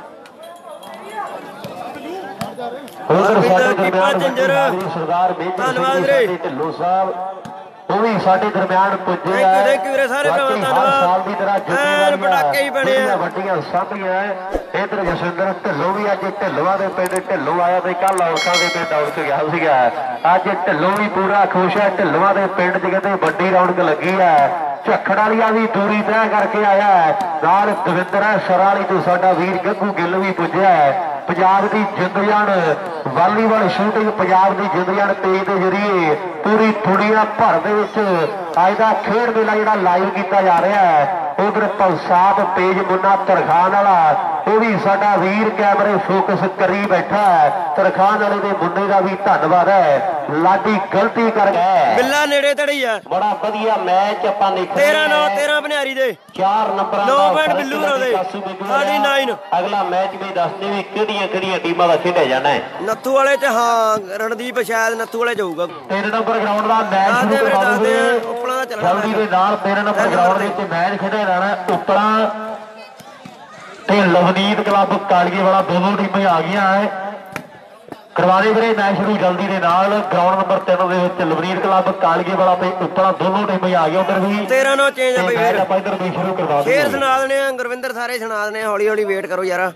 Speaker 3: ਉਧਰ ਸਾਡੇ ਦਰਮਿਆਨ ਸਰਦਾਰ
Speaker 2: ਧੰਨਵਾਦ ਵੀਰੇ
Speaker 3: ਢਿੱਲੋਂ ਸਾਹਿਬ ਉਹ ਵੀ ਸਾਡੇ ਦਰਮਿਆਨ ਪੁੱਜੇ ਆ।
Speaker 2: ਥੈਂਕ ਯੂ ਵੀਰੇ ਸਾਰੇ ਭਰਾਵਾਂ ਧੰਨਵਾਦ
Speaker 3: ਸਾਲ ਦੀ ਤਰ੍ਹਾਂ
Speaker 2: ਐਨ ਪਟਾਕੇ ਹੀ ਬਣੇ ਆ
Speaker 3: ਵੱਡੀਆਂ ਸਾਂਭੀਆਂ ਇਧਰ ਜਸਵਿੰਦਰ ਢਿੱਲੋਂ ਵੀ ਅੱਜ ਢਿੱਲੋਂ ਦੇ ਪਿੰਡ ਢਿੱਲੋਂ ਆਇਆ ਤੇ ਕੱਲ ਔਰਤਾਂ ਦੇ ਪਿੰਡ ਔਰ ਚ ਗਿਆ ਸੀਗਾ। ਅੱਜ ਢਿੱਲੋਂ ਵੀ ਪੂਰਾ ਖੁਸ਼ ਹੈ। ਢਿੱਲੋਂ ਦੇ ਪਿੰਡ ਚ ਕਹਿੰਦੇ ਵੱਡੀ ਰੌਣਕ ਲੱਗੀ ਹੈ। ਝੱਖੜ ਵਾਲੀਆ ਵੀ ਦੂਰੀ ਤੈਅ ਕਰਕੇ ਆਇਆ ਨਾਲ ਦਵਿੰਦਰ ਹੈ ਸਰਾਲੀ ਤੋਂ ਸਾਡਾ ਵੀਰ ਗੱਗੂ ਗਿੱਲ ਵੀ ਪੁੱਜਿਆ ਹੈ। ਪੰਜਾਬ ਦੀ ਜਿੰਦ ਜਾਨ ਵਾਲੀਬਾਲ ਸ਼ੂਟਿੰਗ ਪੰਜਾਬ ਦੀ ਜਿੰਦ ਜਾਨ ਪੇਜ ਦੇ ਜ਼ਰੀਏ ਪੂਰੀ ਦੁਨੀਆ ਭਰ ਦੇ ਵਿੱਚ ਅੱਜ ਦਾ ਖੇਡ ਮੇਲਾ ਜਿਹੜਾ ਲਾਈਵ ਕੀਤਾ ਜਾ ਰਿਹਾ ਹੈ। ਉਧਰ ਪਲਸਾਬ ਪੇਜ ਮੁੰਨਾ ਤਰਖਾਨ ਵਾਲਾ ਉਹ ਵੀ ਸਾਡਾ ਵੀਰ ਕੈਮਰੇ ਫੋਕਸ ਕਰੀ ਬੈਠਾ ਹੈ। ਤਰਖਾਨ ਵਾਲੇ ਦੇ ਮੁੰਡੇ ਦਾ ਵੀ ਧੰਨਵਾਦ ਹੈ। ਲਾਡੀ ਗਲਤੀ ਕਰ ਗਿਆ
Speaker 2: ਬਿੱਲਾ ਨੇੜੇ ਤੜੀ ਆ
Speaker 3: ਬੜਾ ਵਧੀਆ ਮੈਚ ਆਪਾਂ ਨੇ
Speaker 2: ਤੇਰਾਂ ਨੌ ਤੇਰਾਂ ਭਨਿਆਰੀ ਦੇ
Speaker 3: ਚਾਰ ਨੰਬਰਾਂ
Speaker 2: ਨੌ ਪੁਆਇੰਟ ਬਿੱਲੂ ਦੇ ਸਾਡੀ ਨੌ
Speaker 3: ਅਗਲਾ ਮੈਚ ਵੀ ਦੱਸਦੇ ਵੀ ਕਿਹੜੀਆਂ ਕਿਹੜੀਆਂ ਟੀਮਾਂ ਦਾ ਖੇਡਿਆ ਜਾਣਾ ਹੈ।
Speaker 2: ਨੱਥੂ ਵਾਲੇ ਚ ਹਾਂ ਰਣਦੀਪ ਸ਼ਾਇਦ ਨੱਥੂ ਵਾਲੇ ਜਾਊਗਾ
Speaker 3: ਤਿੰਨ ਨੰਬਰ ਗਰਾਊਂਡ ਦਾ ਮੈਚ ਸ਼ੁਰੂ ਕਰਵਾਉਂਦੇ
Speaker 2: ਉਪਲਾਂ ਦਾ ਚੱਲਣਾ
Speaker 3: ਜਲਦੀ ਦੇ ਨਾਲ ਤਿੰਨ ਨੰਬਰ ਗਰਾਊਂਡ ਦੇ ਵਿੱਚ ਮੈਚ ਖੇਡਿਆ ਜਾਣਾ। ਉਪਲਾਂ ਤੇ ਲਵਨੀਤ ਕਲੱਬ ਕਾਲੀਏ ਵਾਲਾ ਦੋਨੋਂ ਟੀਮਾਂ ਆ ਗਈਆਂ ਹੈ। ਕਰਵਾਦੇ ਵੀਰੇ ਮੈਚ ਸ਼ੁਰੂ ਜਲਦੀ ਦੇ ਨਾਲ ਗਰਾਊਂਡ ਨੰਬਰ ਤਿੰਨ ਦੇ ਵਿੱਚ ਲਵਨੀਤ ਕਲੱਬ ਕਾਲੀਏ ਵਾਲਾ ਤੇ ਉਪਲਾਂ ਦੋਨੋਂ ਟੀਮਾਂ ਆ ਗਈਆਂ। ਉਧਰ ਵੀ
Speaker 2: ਤੇਰਾਂ ਨੌ ਚੇਂਜ ਆ ਬਈ ਵੀਰ
Speaker 3: ਆਪਾਂ ਇਧਰ ਵੀ ਸ਼ੁਰੂ ਕਰਵਾ ਦਿੰਦੇ
Speaker 2: ਫੇਰ ਸੁਣਾ ਦਨੇ ਆ ਗੁਰਵਿੰਦਰ ਸਾਰੇ ਸੁਣਾ ਦਨੇ ਹੌਲੀ ਹੌਲੀ ਵੇਟ ਕਰੋ ਯਾਰ।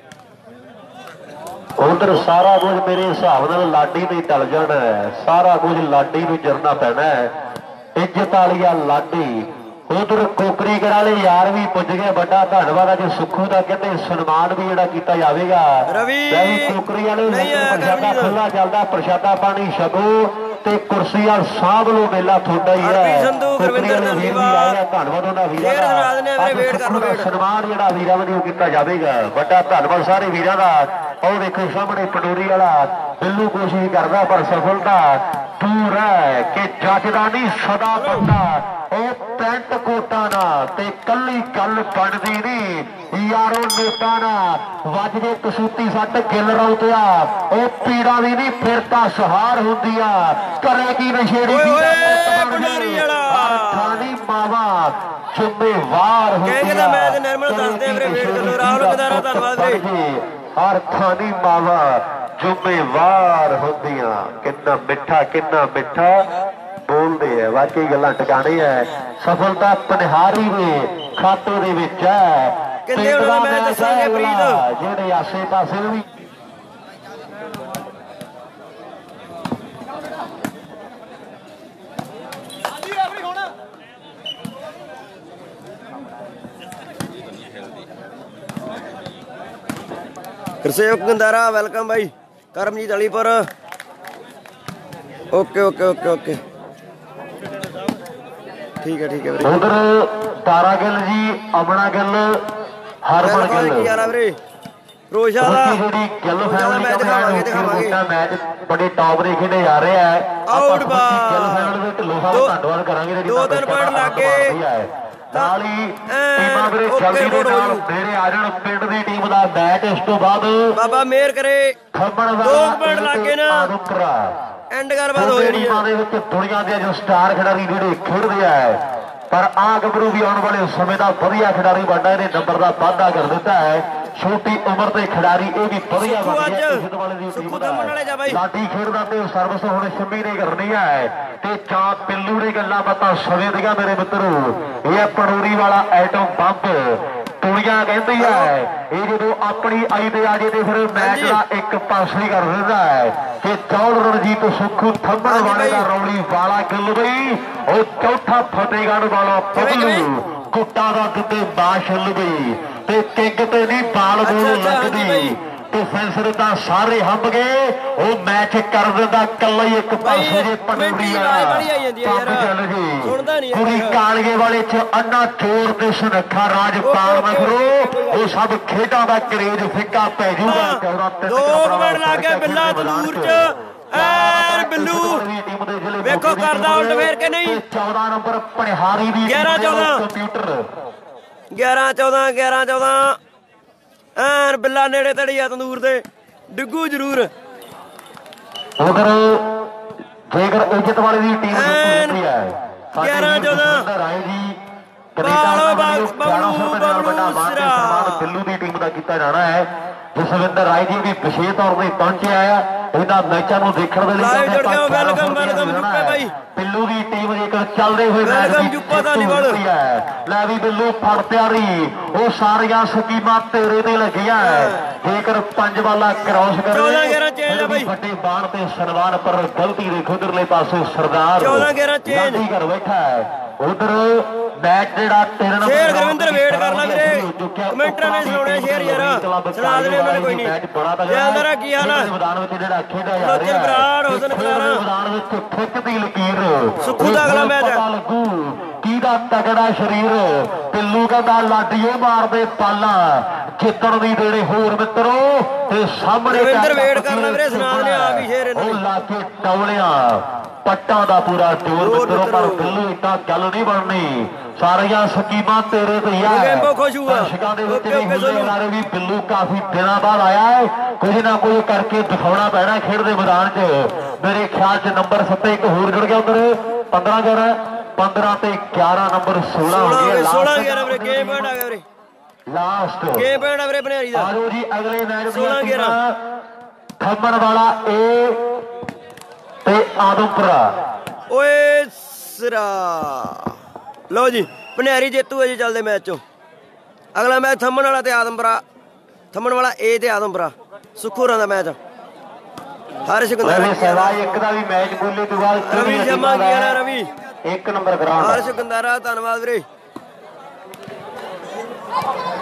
Speaker 3: ਉਧਰ ਸਾਰਾ ਕੁਝ ਮੇਰੇ ਹਿਸਾਬ ਨਾਲ ਲਾਡੀ ਤੇ ਟਲ ਜਾਣਾ ਹੈ। ਸਾਰਾ ਕੁਝ ਲਾਡੀ ਨੂੰ ਜਰਨਾ ਪੈਣਾ ਹੈ। ਇੱਜ਼ਤ ਵਾਲੀਆ ਲਾਡੀ ਉਧਰ ਕੋਕਰੀ ਵਾਲੇ ਯਾਰ ਵੀ ਪੁੱਜ ਗਏ ਵੱਡਾ ਧੰਨਵਾਦ ਅੱਜ ਸੁੱਖੂ ਦਾ ਕਹਿੰਦੇ ਸਨਮਾਨ ਵੀ ਜਿਹੜਾ ਕੀਤਾ ਜਾਵੇਗਾ।
Speaker 2: ਰਵੀ
Speaker 3: ਕੋਕਰੀ ਵਾਲੇ ਪ੍ਰਸ਼ਾਦਾ ਖੁੱਲਾ ਚੱਲਦਾ ਪ੍ਰਸ਼ਾਦਾ ਪਾਣੀ ਛਕੋ ਤੇ ਕੁਰਸੀ ਵਾਲ ਸਾਂਭ ਲੋ ਮੇਲਾ ਤੁਹਾਡਾ ਹੀ ਹੈ।
Speaker 2: ਸੰਧੂ ਗੁਰਵਿੰਦਰ ਧੰਨਵਾਦ
Speaker 3: ਧੰਨਵਾਦ ਉਹਨਾਂ ਵੀਰਾਂ
Speaker 2: ਫੇਰ ਸੁਣਾ ਦਨੇ ਵੀਰੇ ਵੇਟ ਕਰ ਲੋ ਵੇਟ
Speaker 3: ਸਨਮਾਨ ਜਿਹੜਾ ਵੀਰਾਂ ਵੱਲੋਂ ਕੀਤਾ ਜਾਵੇਗਾ। ਵੱਡਾ ਧੰਨਵਾਦ ਸਾਰੇ ਵੀਰਾਂ ਦਾ। ਉਹ ਦੇਖੋ ਸਾਹਮਣੇ ਪਟੋਰੀ ਵਾਲਾ ਬਿੱਲੂ ਕੋਸ਼ਿਸ਼ ਕਰਦਾ ਪਰ ਸਫਲਤਾ ਦੂਰ ਹੈ ਕਿ ਜੱਜਦਾ ਨਹੀਂ ਸਦਾ ਬੰਦਾ ਉਹ ਪੈਂਟ ਕੋਟਾ ਨਾ ਤੇ ਕੱਲੀ ਗੱਲ ਬਣਦੀ ਨਹੀਂ ਯਾਰੋ ਨੇਤਾ ਨਾ ਵੱਜ ਜੇ ਕਸੂਤੀ ਸੱਟ ਗਿੱਲ ਰੌਤਿਆ ਉਹ ਪੀੜਾ ਦੀ ਨਹੀਂ ਫਿਰ ਤਾਂ ਸਹਾਰ ਹੁੰਦੀ ਆ ਕਰੇਗੀ ਨਸ਼ੇੜੀ
Speaker 2: ਪਟੋਰੀ ਵਾਲਾ
Speaker 3: ਖਾਨੀ ਮਾਵਾ ਜ਼ਿੰਮੇਵਾਰ ਹੁੰਦੀ ਆ
Speaker 2: ਕਹਿੰਦਾ ਮੈਂ ਤੇ ਨਿਰਮਲ ਦੱਸਦੇ ਵੀਰੇ ਵੇਟ ਕਰ ਲੋ ਰਾਹੁਲ ਕਦਾਰਾ ਧੰਨਵਾਦ ਵੀਰੇ
Speaker 3: ਹਰ ਖਾਨੀ ਮਾਵਾ ਜ਼ਿੰਮੇਵਾਰ ਹੁੰਦੀਆਂ। ਕਿੰਨਾ ਮਿੱਠਾ ਕਿੰਨਾ ਮਿੱਠਾ ਬੋਲਦੇ ਆ ਵਾਕਈ ਗੱਲਾਂ ਟਿਕਾਣੇ ਆ ਸਫਲਤਾ ਪਨਿਹਾਰੀ ਦੇ ਖਾਤੇ ਦੇ ਵਿੱਚ ਹੈ
Speaker 2: ਕਿੰਨੇ ਉਹਨਾਂ ਦਾ ਮੈਚ ਦੱਸਾਂਗੇ ਪ੍ਰੀਤ
Speaker 3: ਜਿਹੜੇ ਆਸੇ ਪਾਸੇ ਵੀ
Speaker 2: ਗੁਰਸੇਵਕ ਗੰਦਾਰਾ ਵੈਲਕਮ ਬਾਈ Karamjit Alipur okay okay okay okay ਠੀਕ ਹੈ ਠੀਕ ਹੈ ਵੀਰੇ
Speaker 3: ਉਧਰ ਤਾਰਾ ਗਿੱਲ ਜੀ ਅਮਨਾ ਗਿੱਲ ਹਰਮਨ ਗਿੱਲ
Speaker 2: ਕੀ ਹਾਲ ਆ ਵੀਰੇ ਰੋਸ਼ਾ ਦਾ
Speaker 3: ਜਿਹੜੀ ਗਿੱਲ ਫੈਮਿਲੀ ਦਾ ਦਿਖਾਵਾਂਗੇ ਦਿਖਾਵਾਂਗੇ ਮੈਚ ਬੜੇ ਟੌਪ ਦੇ ਖੇਡੇ ਜਾ ਰਹੇ ਆ
Speaker 2: ਆਊਟ ਬਾਲ
Speaker 3: ਗਿੱਲ ਫੈਮਿਲੀ ਦੇ ਢਿੱਲੋਂ ਸਾਹਿਬ ਦਾ ਧੰਨਵਾਦ ਕਰਾਂਗੇ ਜਿਹੜੀ
Speaker 2: ਦੋ ਤਿੰਨ ਪੁਆਇੰਟ ਲੱਗ ਗਏ
Speaker 3: ਨਾਲ ਹੀ ਟੀਮਾਂ ਵੀਰੇ ਜਲਦੀ ਦੇ ਨਾਲ ਮੇਰੇ ਆ ਜਾਣ ਪਿੰਡ ਦੀ ਟੀਮ ਦਾ ਮੈਚ ਇਸ ਤੋਂ ਬਾਅਦ
Speaker 2: ਬਾਬਾ ਮਿਹਰ ਕਰੇ
Speaker 3: ਖੰਬਣ
Speaker 2: ਦੋ ਪੁਆਇੰਟ ਲੱਗ ਗਏ ਨਾ ਐਂਡ ਗੱਲਬਾਤ ਹੋ ਜਾਣੀ
Speaker 3: ਹੈ ਦੇ ਵਿੱਚ ਦੁਨੀਆ ਦੇ ਜੋ ਸਟਾਰ ਖਿਡਾਰੀ ਜਿਹੜੇ ਖੇਡਦੇ ਆ ਪਰ ਆ ਗੱਭਰੂ ਵੀ ਆਉਣ ਵਾਲੇ ਸਮੇਂ ਦਾ ਵਧੀਆ ਖਿਡਾਰੀ ਬਣਨਾ ਇਹਨੇ ਨੰਬਰ ਦਾ ਵਾਅਦਾ ਕਰ ਦਿੱਤਾ ਹੈ ਛੋਟੀ ਉਮਰ ਦੇ ਖਿਡਾਰੀ ਇਹ ਵੀ ਵਧੀਆ ਬਣ ਗਿਆ ਇਸ ਵਾਲੇ ਦੀ ਟੀਮ ਦਾ ਲਾਡੀ ਖੇਡਦਾ ਤੇ ਸਰਵਿਸ ਹੁਣ ਸ਼ੰਮੀ ਨੇ ਕਰਨੀ ਹੈ ਤੇ ਚਾ ਪਿੱਲੂ ਦੀ ਗੱਲਾਂ ਬਾਤਾਂ ਸੁਣੇ ਦੀਆਂ ਮੇਰੇ ਮਿੱਤਰੋ ਇਹ ਪੜੂਰੀ ਵਾਲਾ ਐਟਮ ਬੰਬ ਦੁਨੀਆ ਕਹਿੰਦੀ ਹੈ ਇਹ ਜਦੋਂ ਆਪਣੀ ਆਈ ਤੇ ਆ ਜੇ ਤੇ ਫਿਰ ਮੈਚ ਦਾ ਇੱਕ ਪਾਸੇ ਕਰ ਦਿੰਦਾ ਹੈ ਕਿ ਚੌੜ ਰਣਜੀਤ ਸੁੱਖੂ ਥੰਮਣ ਵਾਲੇ ਦਾ ਰੌਲੀ ਵਾਲਾ ਗਿੱਲ ਬਈ ਉਹ ਚੌਥਾ ਫਤਿਹਗੜ੍ਹ ਵਾਲਾ ਪੱਲੂ ਕੁੱਟਾ ਦਾ ਕਿਤੇ ਬਾਸ਼ਲ ਬਈ ਤੇ ਕਿੰਗ ਤੇ ਨਹੀਂ ਬਾਲ ਬੋਲ ਲੱਗਦੀ ਤੇ ਫੈਂਸਰ ਤਾਂ ਸਾਰੇ ਹੰਬ ਗਏ ਉਹ ਮੈਚ ਕਰ ਦਿੰਦਾ ਕੱਲਾ ਹੀ ਇੱਕ ਪਾਸੇ ਜੇ ਪਨੂਰੀ ਵਾਲਾ ਚੱਲ ਜੀ ਪੂਰੀ ਕਾਲਗੇ ਵਾਲੇ ਚ ਅੰਨਾ ਚੋਰ ਤੇ ਸੁਨੱਖਾ ਰਾਜਪਾਲ ਮਗਰੋ ਉਹ ਸਭ ਖੇਡਾਂ ਦਾ ਕਰੇਜ ਫਿੱਕਾ ਪੈ ਜੂਗਾ
Speaker 2: ਦੋ ਮਿੰਟ ਲੱਗ ਗਏ ਬਿੱਲਾ ਤੰਦੂਰ ਚ ਐ ਬਿੱਲੂ ਵੇਖੋ ਕਰਦਾ ਉਲਟ ਫੇਰ ਕਿ ਨਹੀਂ
Speaker 3: ਚੌਦਾਂ ਨੰਬਰ ਪਨਿਹਾਰੀ ਦੀ
Speaker 2: ਗਿਆਰਾਂ ਚੌਦਾਂ
Speaker 3: ਕੰਪਿਊਟਰ
Speaker 2: ਗਿਆਰਾਂ ਚੌਦਾਂ ਗਿਆਰਾਂ ਚੌਦਾਂ ਐਨ ਬਿੱਲਾ ਨੇੜੇ ਤੜੀ ਆ ਤੰਦੂਰ ਦੇ ਡਿੱਗੂ ਜ਼ਰੂਰ
Speaker 3: ਉਧਰ ਜੇਕਰ ਇੱਜ਼ਤ ਵਾਲੀ ਦੀ ਟੀਮ ਜਿੱਤਦੀ ਹੈ
Speaker 2: ਗਿਆਰਾਂ ਚੌਦਾਂ
Speaker 3: ਰਾਏ ਜੀ
Speaker 2: ਬਾਲੋ ਬਬਲੂ ਬਬਲੂ ਸਿਰਾ
Speaker 3: ਬਿੱਲੂ ਦੀ ਟੀਮ ਦਾ ਕੀਤਾ ਜਾਣਾ ਹੈ ਜਸਵਿੰਦਰ ਰਾਏ ਜੀ ਵੀ ਵਿਸ਼ੇਸ਼ ਤੌਰ ਤੇ ਪਹੁੰਚਿਆ ਆ ਇਹਨਾਂ ਮੈਚਾਂ ਨੂੰ ਦੇਖਣ ਦੇ ਲਈ
Speaker 2: ਲਾਈਵ ਜੁੜ ਗਿਆ ਵੈਲਕਮ ਵੈਲਕਮ ਜੁੱਪੇ ਬਾਈ
Speaker 3: ਬਿੱਲੂ ਦੀ ਟੀਮ ਜੇਕਰ ਚੱਲਦੇ ਹੋਏ
Speaker 2: ਵੈਲਕਮ ਜੁੱਪਾ ਧੰਨਵਾਦ
Speaker 3: ਲੈ ਵੀ ਬਿੱਲੂ ਫੜ ਤਿਆਰੀ ਉਹ ਸਾਰੀਆਂ ਸਕੀਮਾਂ ਤੇਰੇ ਤੇ ਲੱਗੀਆਂ ਜੇਕਰ ਪੰਜ ਵਾਲਾ ਕ੍ਰਾਸ ਕਰੇ
Speaker 2: ਚੌਦਾਂ ਗਿਆਰਾਂ ਚੇਂਜ ਆ ਬਾਈ
Speaker 3: ਵੱਡੇ ਬਾਣ ਤੇ ਸਨਮਾਨ ਪਰ ਗਲਤੀ ਦੇ ਖੁਦਰਲੇ ਪਾਸੇ ਸਰਦਾਰ
Speaker 2: ਚੌਦਾਂ ਗਿਆਰਾਂ ਚੇਂਜ
Speaker 3: ਘਰ ਬੈਠਾ ਹੈ ਉਧਰ ਮੈਚ ਜਿਹੜਾ ਤਿੰਨ ਨੰਬਰ
Speaker 2: ਸ਼ੇਰ ਗੁਰਵਿੰਦਰ ਵੇਟ ਕਰ ਲੈ ਵੀਰੇ ਕਮੈਂਟਰਾਂ ਨੇ ਸੁਣਾਉਣੇ ਸ਼ੇਰ ਯਾਰ ਸੁਣਾ ਦੇਣੇ ਉਹਨਾਂ ਨੇ ਕੋਈ ਨਹੀਂ ਜੈਲਦਾਰਾ ਕੀ ਹਾਲ ਆ
Speaker 3: ਮੈਦਾਨ ਵਿੱਚ ਜਿਹੜਾ ਖੇਡਿਆ ਜਾ
Speaker 2: ਰਿਹਾ ਬਰਾੜ ਹੁਸਨ ਕਲਾਰਾ
Speaker 3: ਮੈਦਾਨ ਵਿੱਚ ਠਿੱਕ ਦੀ ਲਕੀਰ
Speaker 2: ਸੁੱਖੂ ਦਾ ਅਗਲਾ ਮੈਚ
Speaker 3: ਲੱਗੂ ਕਿਹਦਾ ਤਗੜਾ ਸਰੀਰ ਪਿੱਲੂ ਕਹਿੰਦਾ ਲਾਡੀਏ ਮਾਰਦੇ ਪਾਲਾ ਜਿੱਤਣ ਦੀ ਦੇਣੇ ਹੋਰ ਮਿੱਤਰੋ ਤੇ ਸਾਹਮਣੇ
Speaker 2: ਗੁਰਵਿੰਦਰ ਵੇਟ ਕਰਨਾ ਵੀਰੇ ਸੁਣਾ ਦੇਣੇ ਆ ਵੀ ਸ਼ੇਰ ਇਹਨਾਂ
Speaker 3: ਉਹ ਲਾ ਕੇ ਟੌਲਿਆਂ ਪੱਟਾਂ ਦਾ ਪੂਰਾ ਜੋਰ ਮਿੱਤਰੋ ਪਰ ਬਿੱਲੂ ਇੱਦਾਂ ਗੱਲ ਨਹੀਂ ਬਣਨੀ ਸਾਰੀਆਂ ਸਕੀਮਾਂ ਤੇਰੇ ਤੇ ਆ
Speaker 2: ਗੇਮੋ ਖੁਸ਼ ਹੁਆ
Speaker 3: ਦਰਸ਼ਕਾਂ ਦੇ ਵਿੱਚ ਵੀ ਹੁੱਲੇਦਾਰ ਵੀ ਬਿੱਲੂ ਕਾਫੀ ਦਿਨਾਂ ਬਾਅਦ ਆਇਆ ਹੈ ਕੁਝ ਨਾ ਕੁਝ ਕਰਕੇ ਦਿਖਾਉਣਾ ਪੈਣਾ ਖੇਡ ਦੇ ਮੈਦਾਨ 'ਚ ਮੇਰੇ ਖਿਆਲ 'ਚ ਨੰਬਰ ਸੱਤ ਇੱਕ ਹੋਰ ਜੁੜ ਗਿਆ ਉਧਰ ਪੰਦਰਾਂ ਗਿਆਰਾਂ ਪੰਦਰਾਂ ਤੇ ਗਿਆਰਾਂ ਨੰਬਰ ਸੋਲਾਂ ਹੋ ਗਿਆ
Speaker 2: ਸੋਲਾਂ ਗਿਆਰਾਂ ਵੀਰੇ ਗੇਮ ਪੁਆਇੰਟ ਆ ਗਿਆ ਵੀਰੇ
Speaker 3: ਲਾਸਟ
Speaker 2: ਗੇਮ ਪੁਆਇੰਟ ਆ ਵੀਰੇ ਬਨਿਆਰੀ ਦਾ
Speaker 3: ਆਜੋ ਜੀ ਅਗਲੇ ਮੈਚ
Speaker 2: ਸੋਲਾਂ ਗਿਆਰਾਂ
Speaker 3: ਖੰਮਣ ਵਾਲਾ ਏ ਤੇ ਆਦਮਪੁਰਾ
Speaker 2: ਓਏ ਸਿਰਾ ਲਓ ਜੀ ਬਨਿਆਰੀ ਜੇਤੂ ਹੈ ਜੀ ਚੱਲਦੇ ਮੈਚ ਚੋਂ ਅਗਲਾ ਮੈਚ ਥੰਮਣ ਵਾਲਾ ਤੇ ਆਦਮਪੁਰਾ ਥੰਮਣ ਵਾਲਾ ਏ ਤੇ ਆਦਮਪੁਰਾ ਸੁਖੂਰਾਂ ਦਾ ਮੈਚ ਹਰਸ਼ ਗੰਦਾਰਾ
Speaker 3: ਸਹਿਵਾਜ ਇੱਕ ਦਾ ਵੀ ਮੈਚ ਬੋਲੇ ਤੋਂ ਬਾਅਦ
Speaker 2: ਰਵੀ ਜਮਾ ਕੀ ਹਾਲ ਰਵੀ
Speaker 3: ਇੱਕ ਨੰਬਰ ਗਰਾਊਂਡ
Speaker 2: ਹਰਸ਼ ਗੰਦਾਰਾ ਧੰਨਵਾਦ ਵੀਰੇ